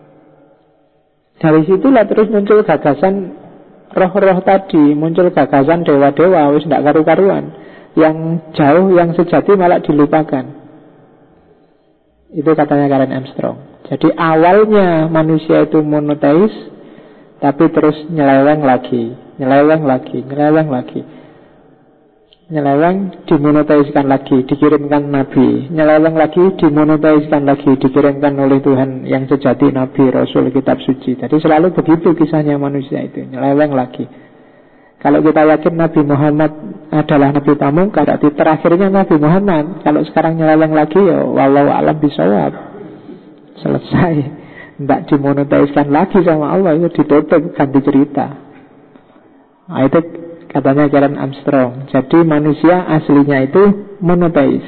Dari situlah terus muncul gagasan roh-roh tadi, muncul gagasan dewa-dewa, wis tidak karu-karuan. Yang jauh, yang sejati malah dilupakan. Itu katanya Karen Armstrong. Jadi awalnya manusia itu monoteis, tapi terus nyeleweng lagi, nyeleweng lagi, nyeleweng lagi. Nyeleweng, dimonoteiskan lagi, dikirimkan Nabi. Nyeleweng lagi, dimonoteiskan lagi, dikirimkan oleh Tuhan yang sejati, Nabi, Rasul, Kitab Suci. Jadi selalu begitu kisahnya manusia itu, nyeleweng lagi. Kalau kita yakin Nabi Muhammad adalah Nabi Pamungkas, berarti terakhirnya Nabi Muhammad. Kalau sekarang nyeleweng lagi, ya wallahu a'lam bishawab. Selesai. Tidak dimonoteiskan lagi sama Allah, itu ditutup, ganti cerita. Nah, itu katanya Karen Armstrong. Jadi manusia aslinya itu monoteis.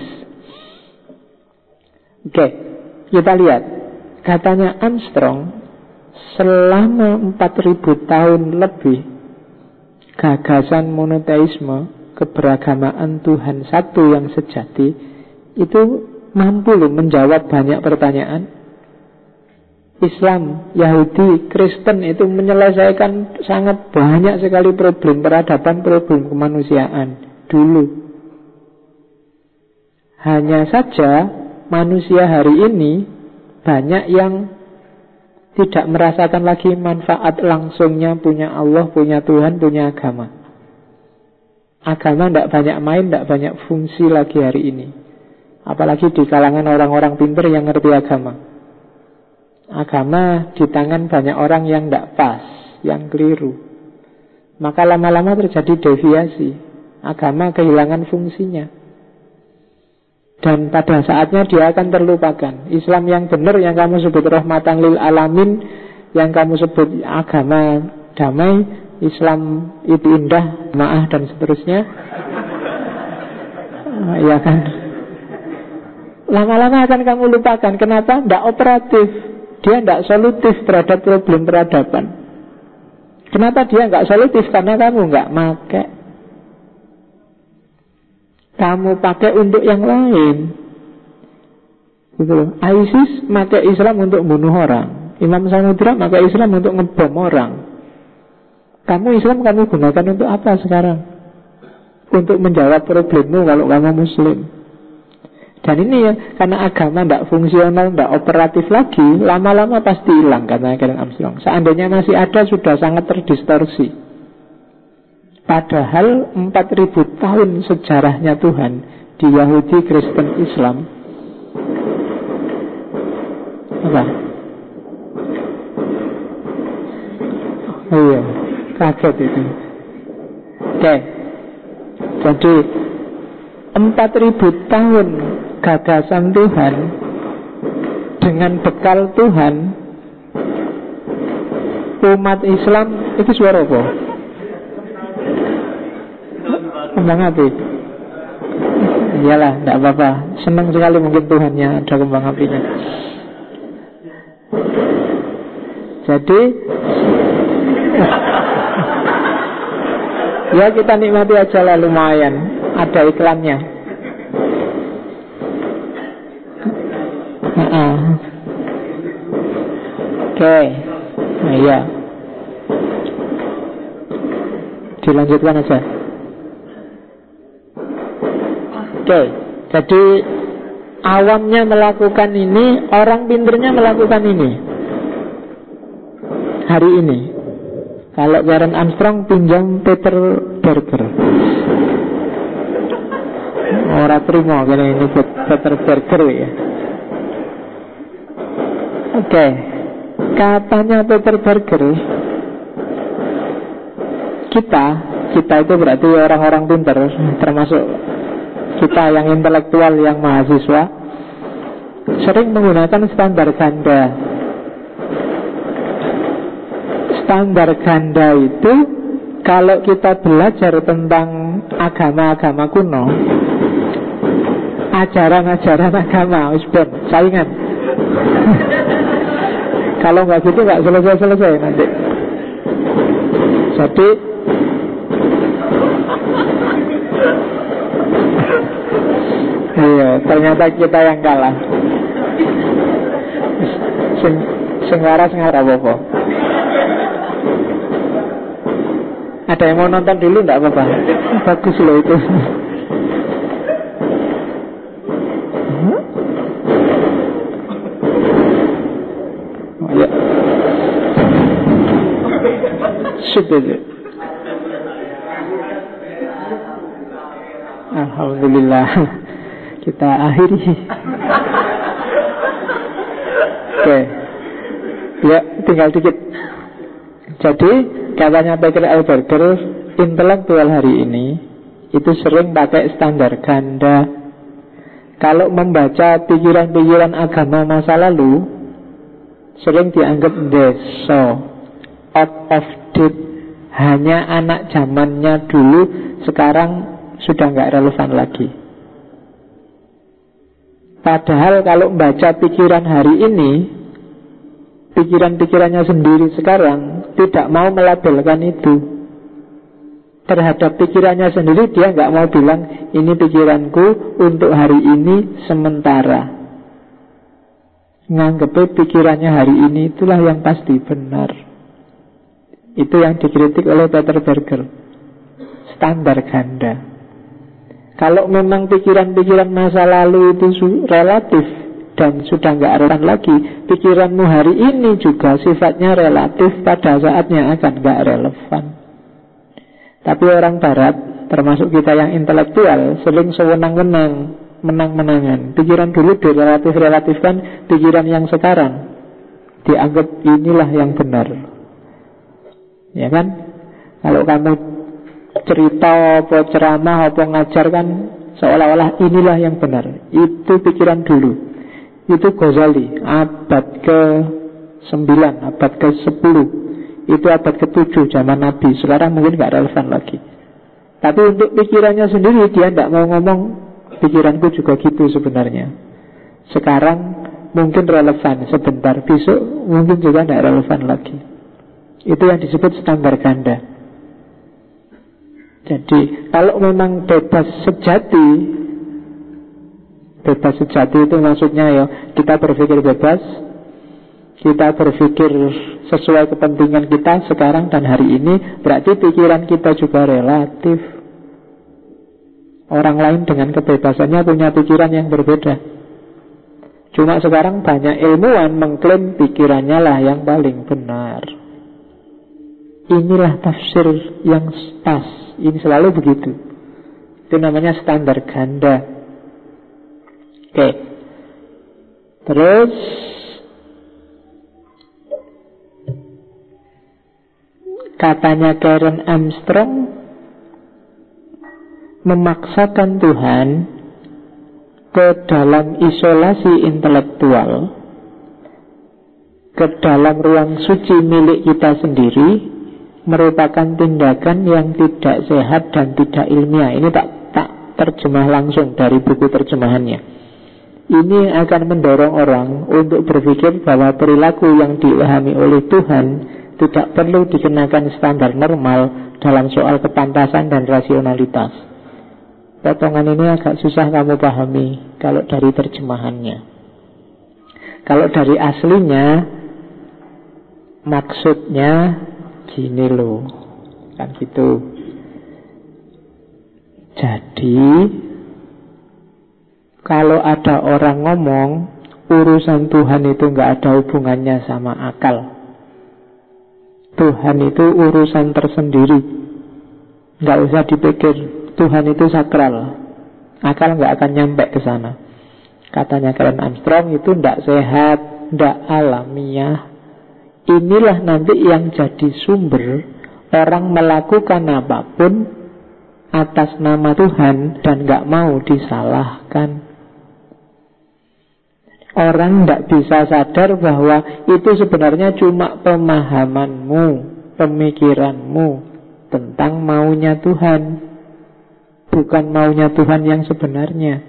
Oke, kita lihat. Katanya Armstrong, selama empat ribu tahun lebih gagasan monoteisme, keberagamaan Tuhan satu yang sejati, itu mampu loh menjawab banyak pertanyaan. Islam, Yahudi, Kristen itu menyelesaikan sangat banyak sekali problem peradaban, problem kemanusiaan dulu. Hanya saja manusia hari ini banyak yang tidak merasakan lagi manfaat langsungnya punya Allah, punya Tuhan, punya agama. Agama tidak banyak main, tidak banyak fungsi lagi hari ini. Apalagi di kalangan orang-orang pintar yang ngerti agama. Agama di tangan banyak orang yang tidak pas, yang keliru. Maka lama-lama terjadi deviasi. Agama kehilangan fungsinya. Dan pada saatnya dia akan terlupakan. Islam yang benar, yang kamu sebut rahmatan lil alamin, yang kamu sebut agama damai, Islam itu indah, maaf dan seterusnya. Ya kan? Lama-lama akan kamu lupakan. Kenapa? Tidak operatif. Dia tidak solutif terhadap problem peradaban. Kenapa dia tidak solutif? Karena kamu tidak pakai. kamu pakai untuk yang lain. Gitu loh. ISIS pakai Islam untuk bunuh orang. Imam Samudra pakai Islam untuk ngebom orang. Kamu Islam kamu gunakan untuk apa sekarang? Untuk menjawab problemmu kalau kamu Muslim. Dan ini ya, karena agama tidak fungsional, tidak operatif lagi, lama-lama pasti hilang, kata Karen Armstrong. Seandainya masih ada, sudah sangat terdistorsi. Padahal empat ribu tahun sejarahnya Tuhan di Yahudi, Kristen, Islam. Apa? Oh iya, kaget itu. Oke, jadi empat ribu tahun gagasan Tuhan dengan bekal Tuhan, umat Islam itu suara apa? Kembang api. Iyalah, tidak apa-apa. Senang sekali mungkin Tuhannya ada kembang apinya. Jadi ya kita nikmati aja lah, lumayan. Ada iklannya. uh-uh. Oke okay. Nah iya, dilanjutkan aja. Oke okay. Jadi awamnya melakukan ini, orang pinternya melakukan ini hari ini. Kalau Karen Armstrong pinjam Peter Berger, orang terima karena ini Peter Berger ya. Oke, okay. Katanya Peter Berger, kita kita itu berarti orang-orang pintar, termasuk kita yang intelektual, yang mahasiswa, sering menggunakan standar ganda. Standar ganda itu kalau kita belajar tentang agama-agama kuno, ajaran-ajaran agama, usbon, saingan. Kalau nggak gitu nggak selesai-selesai nanti. Jadi iya, ternyata kita yang kalah. Sing sing waras ngarep apa? Ada yang mau nonton dulu enggak apa-apa? Bagus loh itu. Oh, ya. Syukur. Alhamdulillah. Kita akhiri. Oke. Ya, tinggal dikit. Jadi katanya Peter Berger, intelektual hari ini itu sering pakai standar ganda. Kalau membaca pikiran-pikiran agama masa lalu, sering dianggap deso, out of date, hanya anak zamannya dulu, sekarang sudah nggak relevan lagi. Padahal kalau membaca pikiran hari ini, pikiran-pikirannya sendiri sekarang tidak mau melabelkan itu. Terhadap pikirannya sendiri dia nggak mau bilang ini pikiranku untuk hari ini sementara. Nganggepnya pikirannya hari ini itulah yang pasti benar. Itu yang dikritik oleh Peter Berger. Standar ganda. Kalau memang pikiran-pikiran masa lalu itu relatif dan sudah nggak relevan lagi, pikiranmu hari ini juga sifatnya relatif, pada saatnya akan nggak relevan. Tapi orang Barat, termasuk kita yang intelektual, sering sewenang-wenang, menang-menangan. Pikiran dulu direlatif-relatifkan, pikiran yang sekarang dianggap inilah yang benar. Ya kan? Kalau kamu cerita apa ceramah apa ngajar kan seolah-olah inilah yang benar. Itu pikiran dulu. Itu Ghazali, abad ke sembilan, abad ke sepuluh. Itu abad ke tujuh zaman Nabi. Sekarang mungkin gak relevan lagi. Tapi untuk pikirannya sendiri, dia tidak mau ngomong pikiranku juga gitu sebenarnya. Sekarang mungkin relevan sebentar, besok mungkin juga tidak relevan lagi. Itu yang disebut standar ganda. Jadi kalau memang bebas sejati, bebas sejati itu maksudnya ya kita berpikir bebas, kita berpikir sesuai kepentingan kita sekarang dan hari ini, berarti pikiran kita juga relatif. Orang lain dengan kebebasannya punya pikiran yang berbeda. Cuma sekarang banyak ilmuwan mengklaim pikirannya lah yang paling benar. Inilah tafsir yang pas. Ini selalu begitu. Itu namanya standar ganda. Oke. Terus katanya Karen Armstrong, memaksakan Tuhan ke dalam isolasi intelektual, ke dalam ruang suci milik kita sendiri, merupakan tindakan yang tidak sehat dan tidak ilmiah. Ini tak, tak terjemah langsung dari buku terjemahannya. Ini akan mendorong orang untuk berpikir bahwa perilaku yang diilhami oleh Tuhan tidak perlu dikenakan standar normal dalam soal kepantasan dan rasionalitas. Potongan ini agak susah kamu pahami kalau dari terjemahannya. Kalau dari aslinya, maksudnya gini loh, kan gitu. Jadi kalau ada orang ngomong urusan Tuhan itu nggak ada hubungannya sama akal, Tuhan itu urusan tersendiri, nggak usah dipikir. Tuhan itu sakral, akal nggak akan nyampe ke sana. Katanya Karen Armstrong, itu nggak sehat, nggak alamiah. Inilah nanti yang jadi sumber orang melakukan apapun atas nama Tuhan dan nggak mau disalahkan. Orang nggak bisa sadar bahwa itu sebenarnya cuma pemahamanmu, pemikiranmu tentang maunya Tuhan, bukan maunya Tuhan yang sebenarnya.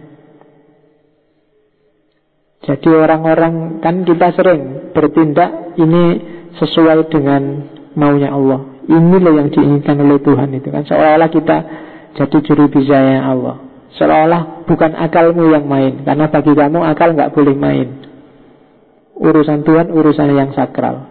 Jadi orang-orang, kan kita sering bertindak ini sesuai dengan maunya Allah. Ini loh yang diinginkan oleh Tuhan itu kan. Seolah-olah kita jadi juru bicaranya Allah. Seolah-olah bukan akalmu yang main, karena bagi kamu akal nggak boleh main. Urusan Tuhan urusan yang sakral.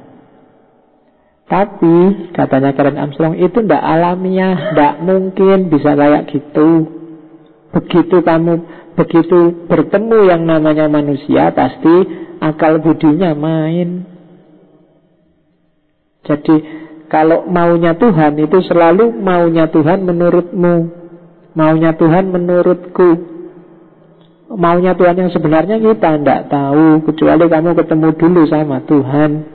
Tapi katanya Karen Armstrong, itu ndak alamiah, ndak mungkin bisa kayak gitu. Begitu kamu begitu bertemu yang namanya manusia, pasti akal budinya main. Jadi kalau maunya Tuhan itu selalu maunya Tuhan menurutmu, maunya Tuhan menurutku. Maunya Tuhan yang sebenarnya kita ndak tahu, kecuali kamu ketemu dulu sama Tuhan.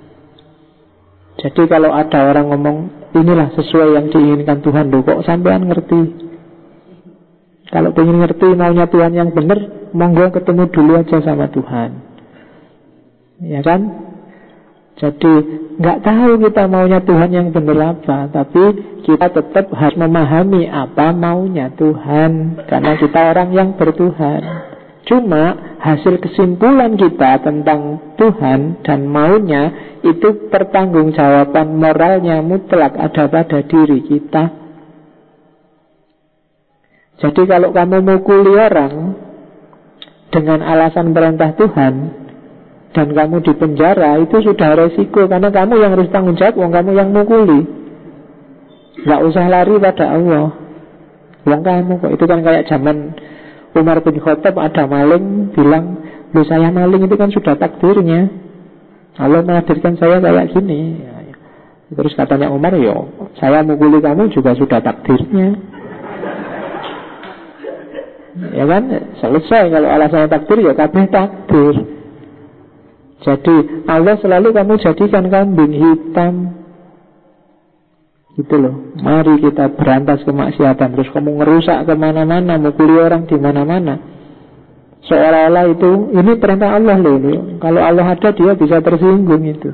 Jadi kalau ada orang ngomong inilah sesuai yang diinginkan Tuhan, loh kok sampean ngerti? Kalau pengen ngerti maunya Tuhan yang benar, monggo ketemu dulu aja sama Tuhan. Ya kan? Jadi nggak tahu kita maunya Tuhan yang benar apa, tapi kita tetap harus memahami apa maunya Tuhan, karena kita orang yang bertuhan. Cuma hasil kesimpulan kita tentang Tuhan dan maunya itu pertanggungjawaban moralnya mutlak ada pada diri kita. Jadi kalau kamu mukuli orang dengan alasan perintah Tuhan dan kamu dipenjara, itu sudah resiko, karena kamu yang harus tanggung jawab, wong kamu yang mukuli. Gak usah lari pada Allah, wong kamu kok. Itu kan kayak zaman Umar bin Khattab, ada maling bilang, lu saya maling, itu kan sudah takdirnya, Allah menghadirkan saya kayak gini. Terus katanya Umar, yo saya mukuli kamu juga sudah takdirnya. Ya kan, selesai. Kalau alasannya takdir, ya kabeh takdir. Jadi Allah selalu kamu jadikan kambing hitam. Gitu loh. Mari kita berantas kemaksiatan. Terus kamu ngerusak kemana-mana, mukuli orang di mana-mana, seolah-olah itu ini perintah Allah loh. Kalau Allah ada, dia bisa tersinggung itu.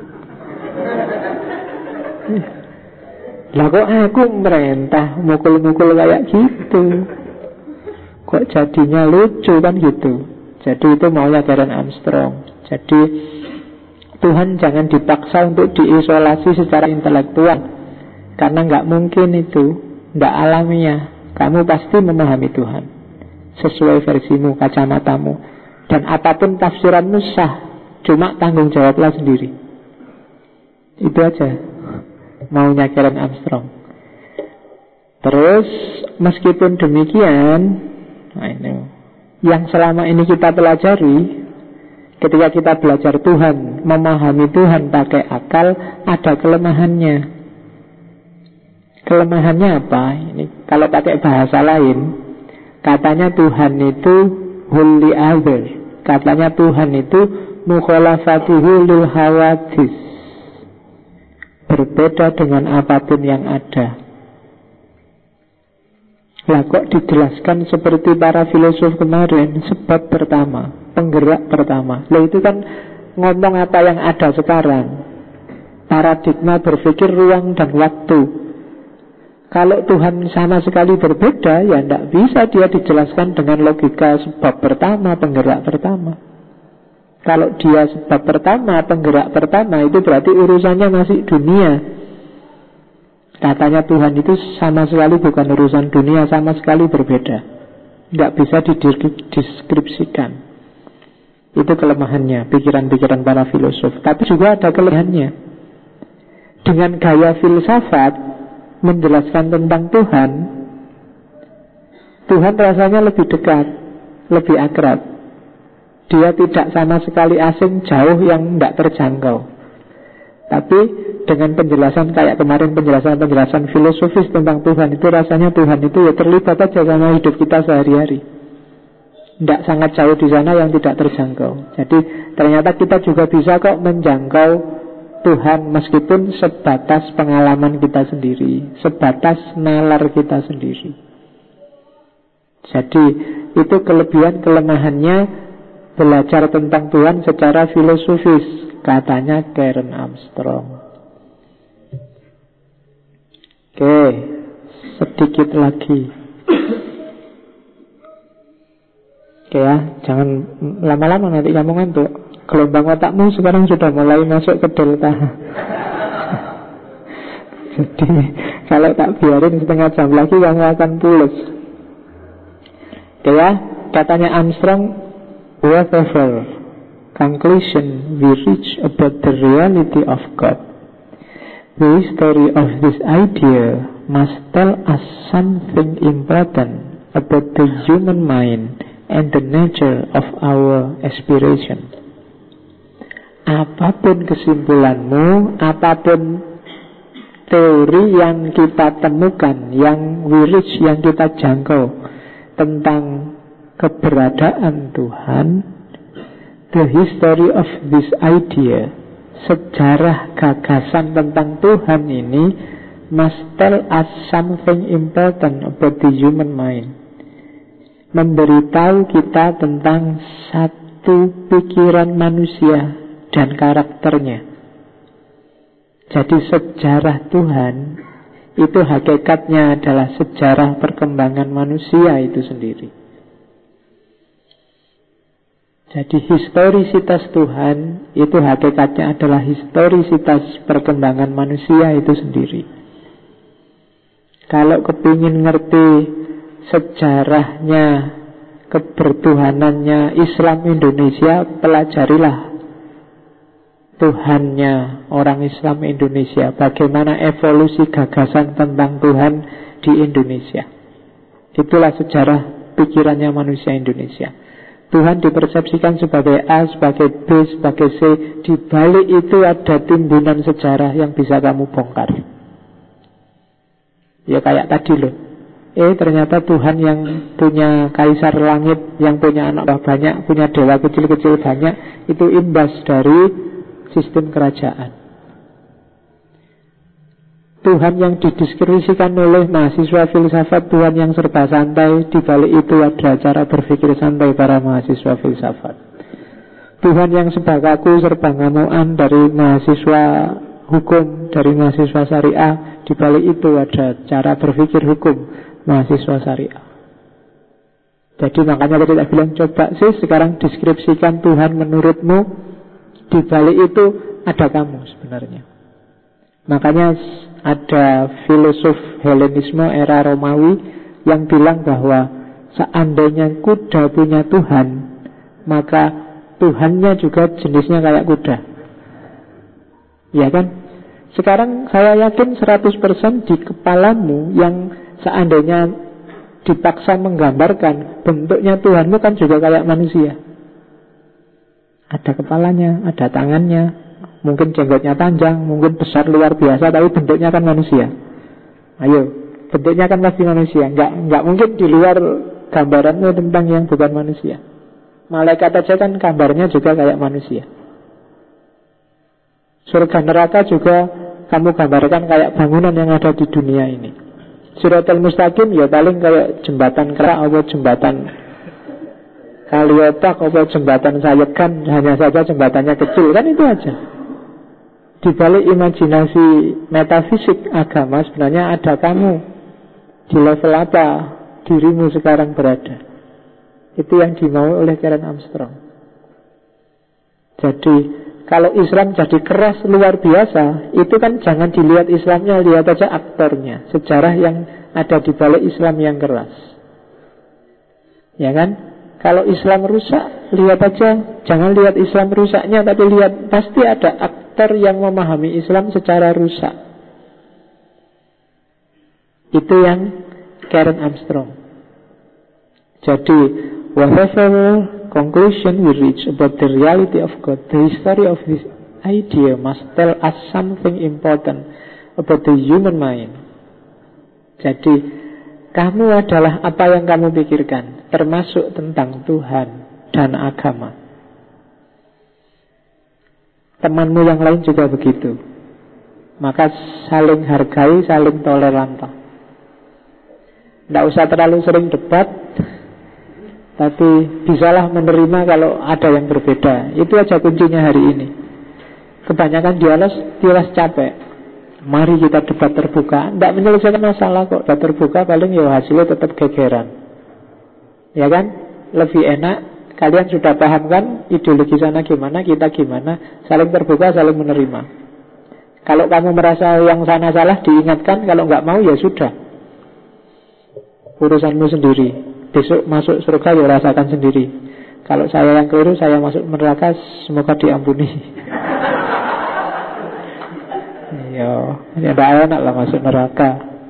Lah kok aku merintah mukul-mukul kayak gitu, kok jadinya lucu kan gitu. Jadi itu maunya Karen Armstrong. Jadi Tuhan jangan dipaksa untuk diisolasi secara intelektual, karena nggak mungkin itu. Tidak alamiah. Kamu pasti memahami Tuhan sesuai versimu, kacamatamu. Dan apapun tafsiranmu sah, cuma tanggung jawablah sendiri. Itu aja maunya Karen Armstrong. Terus meskipun demikian, nah ini, yang selama ini kita pelajari, ketika kita belajar Tuhan, memahami Tuhan pakai akal, ada kelemahannya. Kelemahannya apa? Ini kalau pakai bahasa lain, katanya Tuhan itu wholly other. Katanya Tuhan itu mukhalafatuhu lil hawadis, berbeda dengan apapun yang ada. Lah kok dijelaskan seperti para filosof kemarin? Sebab pertama, penggerak pertama. Lah itu kan ngomong apa yang ada sekarang. Paradigma berpikir ruang dan waktu. Kalau Tuhan sama sekali berbeda, ya tidak bisa dia dijelaskan dengan logika sebab pertama, penggerak pertama. Kalau dia sebab pertama, penggerak pertama, itu berarti urusannya masih dunia. Katanya Tuhan itu sama sekali bukan urusan dunia, sama sekali berbeda. Tidak bisa dideskripsikan. Itu kelemahannya, pikiran-pikiran para filosof. Tapi juga ada kelebihannya. Dengan gaya filsafat menjelaskan tentang Tuhan, Tuhan rasanya lebih dekat, lebih akrab. Dia tidak sama sekali asing, jauh, yang tidak terjangkau. Tapi dengan penjelasan kayak kemarin, penjelasan-penjelasan filosofis tentang Tuhan, itu rasanya Tuhan itu ya terlibat aja sama hidup kita sehari-hari. Tidak sangat jauh di sana yang tidak terjangkau. Jadi ternyata kita juga bisa kok menjangkau Tuhan meskipun sebatas pengalaman kita sendiri, sebatas nalar kita sendiri. Jadi itu kelebihan kelemahannya belajar tentang Tuhan secara filosofis, katanya Karen Armstrong. Oke, sedikit lagi. Oke ya, jangan lama-lama nanti kamu ngantuk. Gelombang otakmu sekarang sudah mulai masuk ke delta. Jadi kalau tak biarin setengah jam lagi kamu akan pulas. Oke ya, katanya Armstrong, whatever conclusion we reach about the reality of God, the history of this idea must tell us something important about the human mind and the nature of our aspiration. Apapun kesimpulanmu, apapun teori yang kita temukan, yang we reach, yang kita jangkau tentang keberadaan Tuhan, the history of this idea, sejarah gagasan tentang Tuhan ini must tell us something important about the human mind, memberitahu kita tentang satu pikiran manusia dan karakternya. Jadi sejarah Tuhan itu hakikatnya adalah sejarah perkembangan manusia itu sendiri. Jadi historisitas Tuhan itu hakikatnya adalah historisitas perkembangan manusia itu sendiri. Kalau kepingin ngerti sejarahnya, kebertuhanannya Islam Indonesia, pelajarilah Tuhannya orang Islam Indonesia, bagaimana evolusi gagasan tentang Tuhan di Indonesia. Itulah sejarah pikirannya manusia Indonesia. Tuhan dipersepsikan sebagai A, sebagai B, sebagai C. Di balik itu ada timbunan sejarah yang bisa kamu bongkar. Ya kayak tadi loh. Eh ternyata Tuhan yang punya kaisar langit, yang punya anak banyak, punya dewa kecil-kecil banyak, itu imbas dari sistem kerajaan. Tuhan yang dideskripsikan oleh mahasiswa filsafat, Tuhan yang serba santai, di balik itu ada cara berpikir santai para mahasiswa filsafat. Tuhan yang serba kaku, serba ngamuan dari mahasiswa hukum, dari mahasiswa syariah, di balik itu ada cara berpikir hukum mahasiswa syariah. Jadi makanya tadi saya bilang, coba sih sekarang deskripsikan Tuhan menurutmu. Di balik itu ada kamu sebenarnya. Makanya ada filosof Helenisme era Romawi yang bilang bahwa seandainya kuda punya Tuhan, maka Tuhannya juga jenisnya kayak kuda. Ya kan? Sekarang saya yakin seratus persen di kepalamu yang seandainya dipaksa menggambarkan bentuknya Tuhanmu kan juga kayak manusia. Ada kepalanya, ada tangannya, mungkin jenggotnya panjang, mungkin besar luar biasa, tapi bentuknya kan manusia. Ayo, bentuknya kan pasti manusia. Nggak, nggak mungkin di luar gambaranmu tentang yang bukan manusia. Malaikat aja kan gambarnya juga kayak manusia. Surga neraka juga kamu gambarkan kayak bangunan yang ada di dunia ini. Siratal mustaqim ya paling kayak jembatan kerak atau jembatan kaliotak atau jembatan sayekan, hanya saja jembatannya kecil, kan itu aja. Di balik imajinasi metafisik agama sebenarnya ada kamu. Di level apa dirimu sekarang berada. Itu yang dimau oleh Karen Armstrong. Jadi kalau Islam jadi keras luar biasa, itu kan jangan dilihat Islamnya, lihat aja aktornya, sejarah yang ada di balik Islam yang keras. Ya kan? Kalau Islam rusak, lihat aja, jangan lihat Islam rusaknya, tapi lihat pasti ada aktor yang memahami Islam secara rusak. Itu yang Karen Armstrong. Jadi whatever conclusion we reach about the reality of God, the history of this idea must tell us something important about the human mind. Jadi kamu adalah apa yang kamu pikirkan, termasuk tentang Tuhan dan agama. Temanmu yang lain juga begitu. Maka saling hargai, saling toleran. Tidak usah terlalu sering debat, tapi bisalah menerima kalau ada yang berbeda. Itu aja kuncinya hari ini. Kebanyakan dialog, dialog capek. Mari kita debat terbuka. Tidak menyelesaikan masalah kok. Debat terbuka paling ya hasilnya tetap gegeran. Ya kan? Lebih enak. Kalian sudah paham kan ideologi sana gimana, kita gimana. Saling terbuka, saling menerima. Kalau kamu merasa yang sana salah, diingatkan. Kalau nggak mau ya sudah, urusanmu sendiri. Besok masuk surga ya rasakan sendiri. Kalau saya yang keliru, saya masuk neraka, semoga diampuni. Iya, ya tidak enak lah masuk neraka.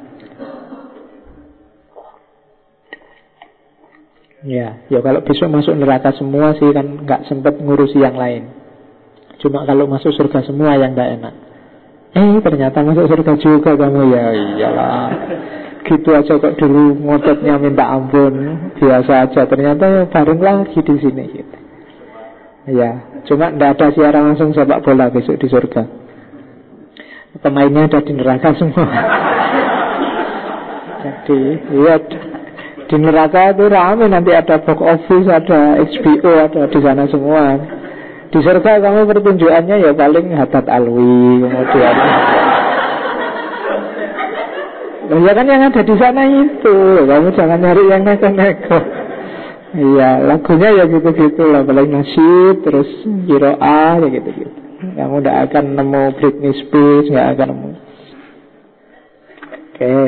Ya, ya kalau besok masuk neraka semua sih kan nggak sempat ngurusi yang lain. Cuma kalau masuk surga semua yang tidak enak. Eh ternyata masuk surga juga kamu, ya iyalah. Gitu aja kok dulu ngototnya minta ampun, biasa aja. Ternyata ya bareng lagi di sini gitu. Ya, cuma tidak ada siaran langsung sepak bola besok di surga. Pemainnya ada di neraka semua. Jadi, iya, di neraka itu rame, nanti ada box office, ada H B O, ada di sana semua. Di surga kamu pertunjukannya ya paling Haddad Alwi, kemudian ya kan yang ada di sana itu. Kamu jangan nyari yang neko-neko. Iya, lagunya ya gitu-gitu lah. Paling nasyid, terus kiroah, ya gitu-gitu. Kamu tidak akan nemu Britney Spears, nggak akan nemu. Oke okay.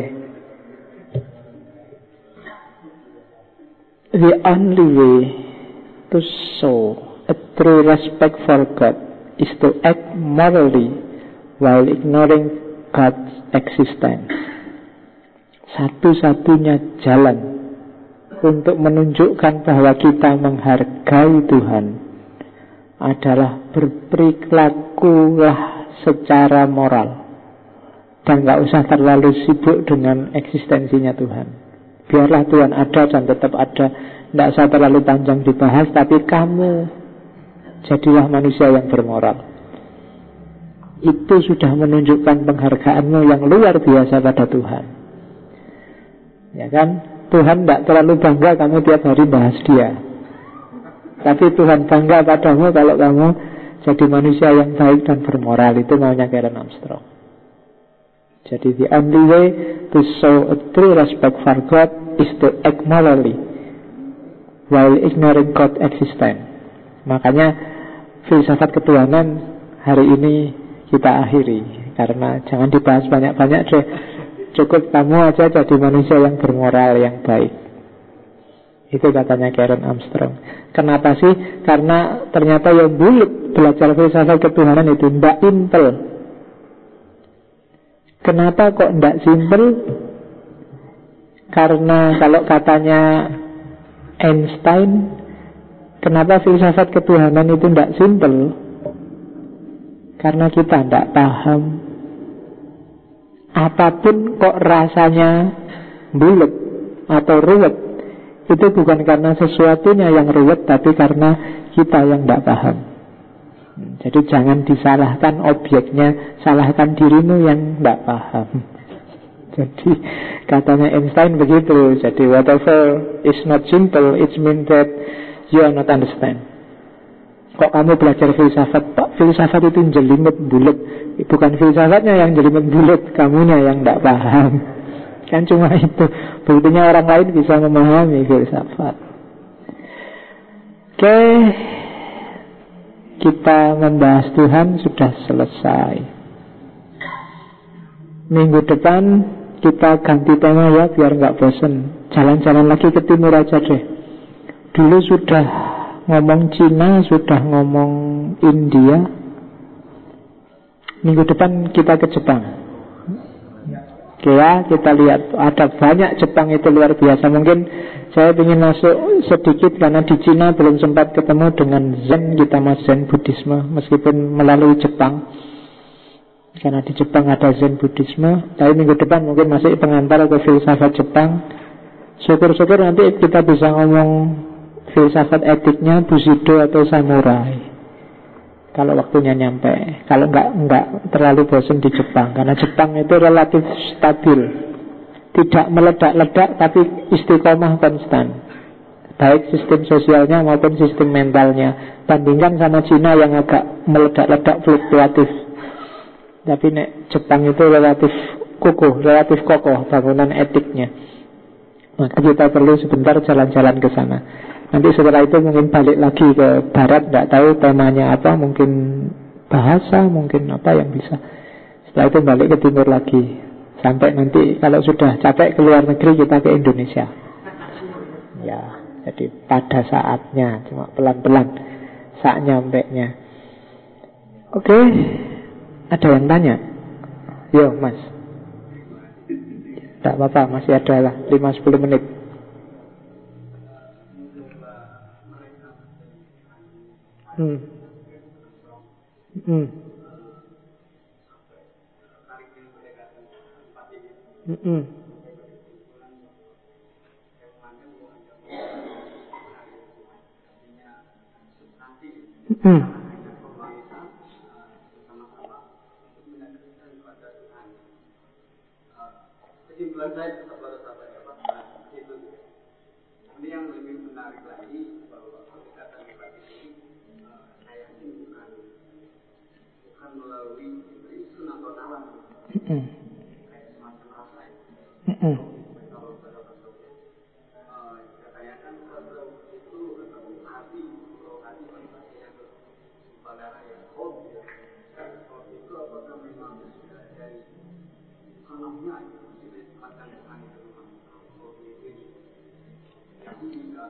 The only way to show a true respect for God is to act morally while ignoring God's existence. Satu-satunya jalan untuk menunjukkan bahwa kita menghargai Tuhan adalah berperilakulah secara moral dan gak usah terlalu sibuk dengan eksistensinya Tuhan. Biarlah Tuhan ada dan tetap ada, tidak usah terlalu panjang dibahas, tapi kamu jadilah manusia yang bermoral. Itu sudah menunjukkan penghargaanmu yang luar biasa pada Tuhan. Ya kan? Tuhan tidak terlalu bangga kamu tiap hari bahas dia, tapi Tuhan bangga padamu kalau kamu jadi manusia yang baik dan bermoral. Itu maunya Karen Armstrong. Jadi the only way to show a true respect for God is to act morally while ignoring God's existence. Makanya filsafat ketuhanan hari ini kita akhiri. karena jangan dibahas banyak-banyak deh. Cukup kamu aja jadi manusia yang bermoral, yang baik. Itu katanya Karen Armstrong. Kenapa sih? Karena ternyata yang bulat belajar filsafat ketuhanan itu ndak simpel. Kenapa kok ndak simpel? Karena kalau katanya Einstein, kenapa filsafat ketuhanan itu ndak simpel? Karena kita ndak paham. Apapun kok rasanya bulat atau ruwet, itu bukan karena sesuatunya yang ruwet, tapi karena kita yang ndak paham. Jadi jangan disalahkan objeknya, salahkan dirimu yang ndak paham. Jadi katanya Einstein begitu. Jadi whatever is not simple, it means that you are not understand. Kok kamu belajar filsafat, Pak, filsafat itu jelimet bulat. Bukan filsafatnya yang jelimet bulat, kamunya yang tidak paham. Kan cuma itu. Buktinya orang lain bisa memahami filsafat. Oke, kita membahas Tuhan sudah selesai. Minggu depan kita ganti tema ya, biar nggak bosen. Jalan-jalan lagi ke timur aja deh. Dulu sudah ngomong Cina, sudah ngomong India. Minggu depan kita ke Jepang. Oke ya, kita lihat. Ada banyak Jepang itu luar biasa. Mungkin saya ingin masuk sedikit karena di Cina belum sempat ketemu dengan Zen. Kita mas Zen Buddhisme meskipun melalui Jepang. Karena di Jepang ada Zen Buddhisme. Tapi minggu depan mungkin masih pengantar ke filsafat Jepang. Syukur-syukur nanti kita bisa ngomong filsafat etiknya Bushido atau samurai, kalau waktunya nyampe. Kalau enggak, enggak terlalu bosan di Jepang. Karena Jepang itu relatif stabil, tidak meledak-ledak, tapi istiqomah konstan, baik sistem sosialnya maupun sistem mentalnya. Bandingkan sama Cina yang agak meledak-ledak, fluktuatif. Tapi nek Jepang itu relatif kukuh, relatif kokoh bangunan etiknya. Maka kita perlu sebentar jalan-jalan ke sana. Nanti setelah itu mungkin balik lagi ke barat. Tidak tahu temanya apa. Mungkin bahasa, mungkin apa yang bisa. Setelah itu balik ke timur lagi. Sampai nanti kalau sudah capek ke luar negeri, kita ke Indonesia. Ya, jadi pada saatnya, cuma pelan-pelan saat nyampenya. Oke, ada yang tanya? Yo mas. Tidak apa-apa, masih ada lah lima sampai sepuluh menit. Hmm. Hmm. Hmm. Hmm. Kesimpulan saya tetap pada sahabat itu. Ini yang lebih menarik lagi bahwa pendekatan ini saya ini bukan bukan melalui sunatan alam, kayak semacam rasa itu. Kalau katanya kan kalau itu hati, kalau hati manusia yang pada ya hobi, hobi itu apakah memang sudah dari sanamnya itu akan dengan itu hobi itu. Jadi jika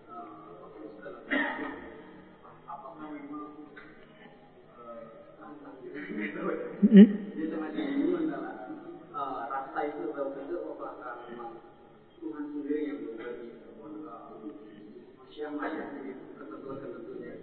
apakah memang tantang jadi semacam ini adalah rasa itu atau itu apakah memang Tuhan sendiri yang memberi siapa yang ketentuan-ketentuannya.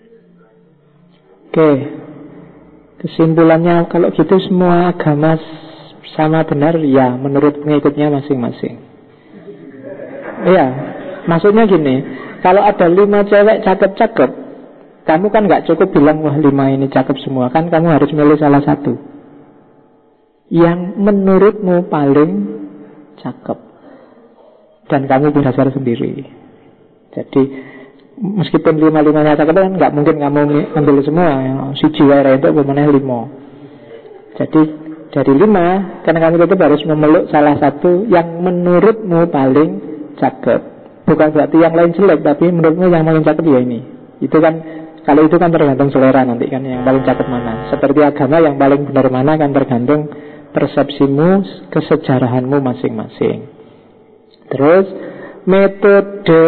Oke, kesimpulannya kalau gitu semua agama sama benar ya menurut pengikutnya masing-masing. Iya, maksudnya gini, kalau ada lima cewek cakep-cakep, kamu kan gak cukup bilang wah lima ini cakep semua. Kan kamu harus milih salah satu yang menurutmu paling cakep, dan kamu berdasar sendiri. Jadi meskipun lima-limanya cakep kan gak mungkin kamu ambil semua. Si jiwa itu bagaimana lima. Jadi dari lima, karena kamu tetap harus memeluk salah satu yang menurutmu paling cakep. Bukan berarti yang lain jelek, tapi menurutmu yang paling cakep ya ini. Itu kan Kalau itu kan tergantung selera nanti kan, yang paling cakep mana. Seperti agama, yang paling benar mana kan tergantung persepsimu, kesejarahanmu masing-masing. Terus metode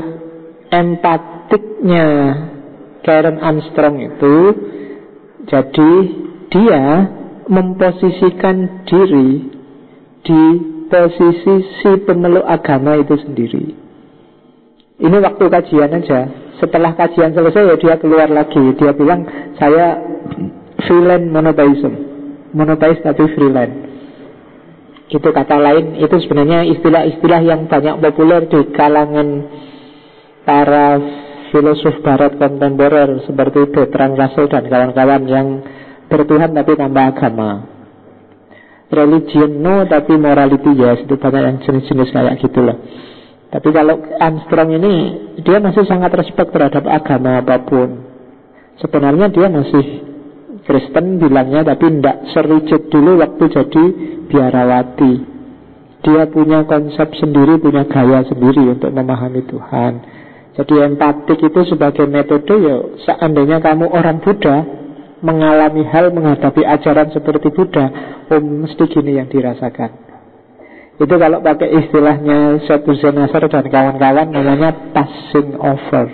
empatiknya Karen Armstrong itu, jadi dia memposisikan diri di posisi si pemeluk agama itu sendiri. Ini waktu kajian aja. Setelah kajian selesai ya dia keluar lagi. Dia bilang, saya freelance monotheism, monotheis tapi freelance. Itu kata lain, itu sebenarnya istilah-istilah yang banyak populer di kalangan para filosof barat kontemporer seperti Bertrand Russell dan kawan-kawan yang bertuhan tapi tanpa agama. Religion no tapi morality yes. Itu banyak yang jenis-jenis kayak gitulah. Tapi kalau Armstrong ini, dia masih sangat respect terhadap agama apapun. Sebenarnya dia masih Kristen bilangnya, tapi tidak serigid dulu waktu jadi biarawati. Dia punya konsep sendiri, punya gaya sendiri untuk memahami Tuhan. Jadi empatik itu sebagai metode, ya seandainya kamu orang Buddha, mengalami hal, menghadapi ajaran seperti Buddha, oh mesti gini yang dirasakan. Itu kalau pakai istilahnya Shattusen Nasr dan kawan-kawan namanya passing over.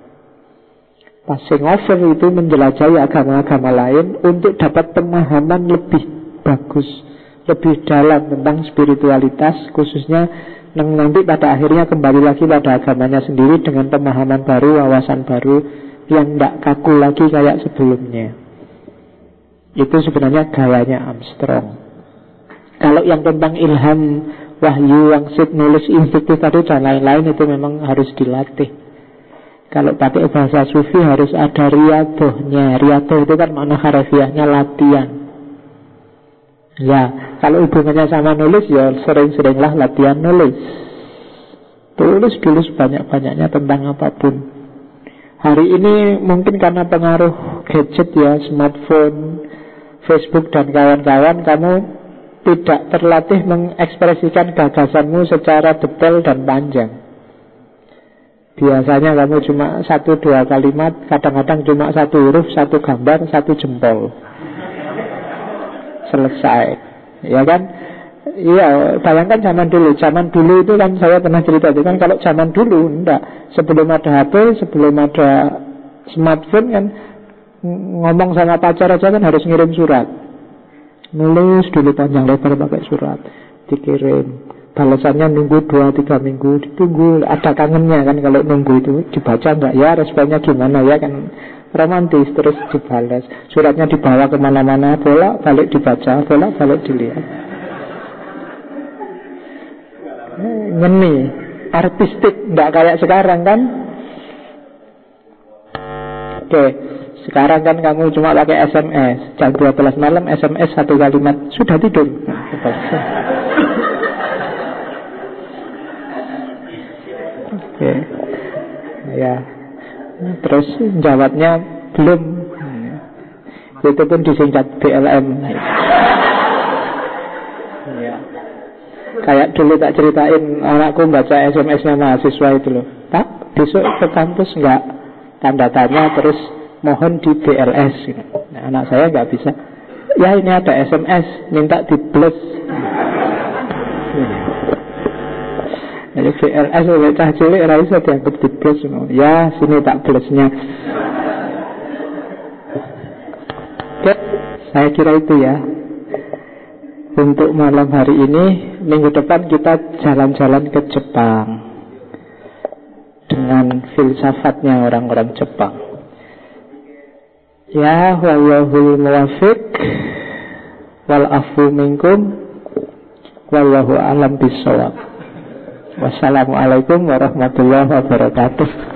Passing over itu menjelajahi agama-agama lain untuk dapat pemahaman lebih bagus, lebih dalam tentang spiritualitas, khususnya nanti pada akhirnya kembali lagi pada agamanya sendiri dengan pemahaman baru, wawasan baru yang tidak kaku lagi kayak sebelumnya. Itu sebenarnya gayanya Armstrong. Kalau yang tentang ilham, wahyu, wangsit, nulis, instruktif tadi dan lain-lain, itu memang harus dilatih. Kalau pakai bahasa sufi harus ada riadohnya. Riadoh itu kan makna harafiahnya latihan. Ya, kalau hubungannya sama nulis, ya sering-seringlah latihan nulis. Tulis dulu sebanyak-banyaknya tentang apapun. Hari ini mungkin karena pengaruh gadget ya, smartphone, Facebook dan kawan-kawan, kamu tidak terlatih mengekspresikan gagasanmu secara detail dan panjang. Biasanya kamu cuma satu dua kalimat, kadang-kadang cuma satu huruf, satu gambar, satu jempol. Selesai. Ya kan? Iya, bayangkan zaman dulu. Zaman dulu itu kan saya pernah cerita itu kan, kalau zaman dulu enggak. Sebelum ada H P, sebelum ada smartphone kan, ngomong sama pacar aja kan harus ngirim surat. Nulis dulu panjang lebar pakai surat, dikirim. Balasannya nunggu dua tiga minggu, ditunggu. Ada kangennya kan kalau nunggu itu. Dibaca enggak ya, responnya gimana ya kan. Romantis, terus dibalas. Suratnya dibawa kemana-mana, bolak balik dibaca, bolak balik dilihat. Ngeni, artistik, enggak kayak sekarang kan. Oke, sekarang kan kamu cuma pakai S M S. Jam dua belas malam S M S satu kalimat, sudah tidur. Oke. Ya. Terus jawabnya belum. Itu pun disingkat B L M. Ya. Kayak dulu tak ceritain, anakku baca S M S-nya mahasiswa itu loh. Pak, besok ke kampus enggak? Tanda tanya, terus mohon di B L S. Nah, anak saya nggak bisa. Ya ini ada S M S, minta di bless. Jadi B L S oleh cah cilik rasa dianggap di bless. Ya sini tak blessnya. Oke, saya kira itu ya. Untuk malam hari ini, minggu depan kita jalan-jalan ke Jepang dengan filsafatnya orang-orang Jepang. Ya, wallahul muwafiq wal afu minkum wallahu alam bisawab. Wassalamualaikum warahmatullahi wabarakatuh.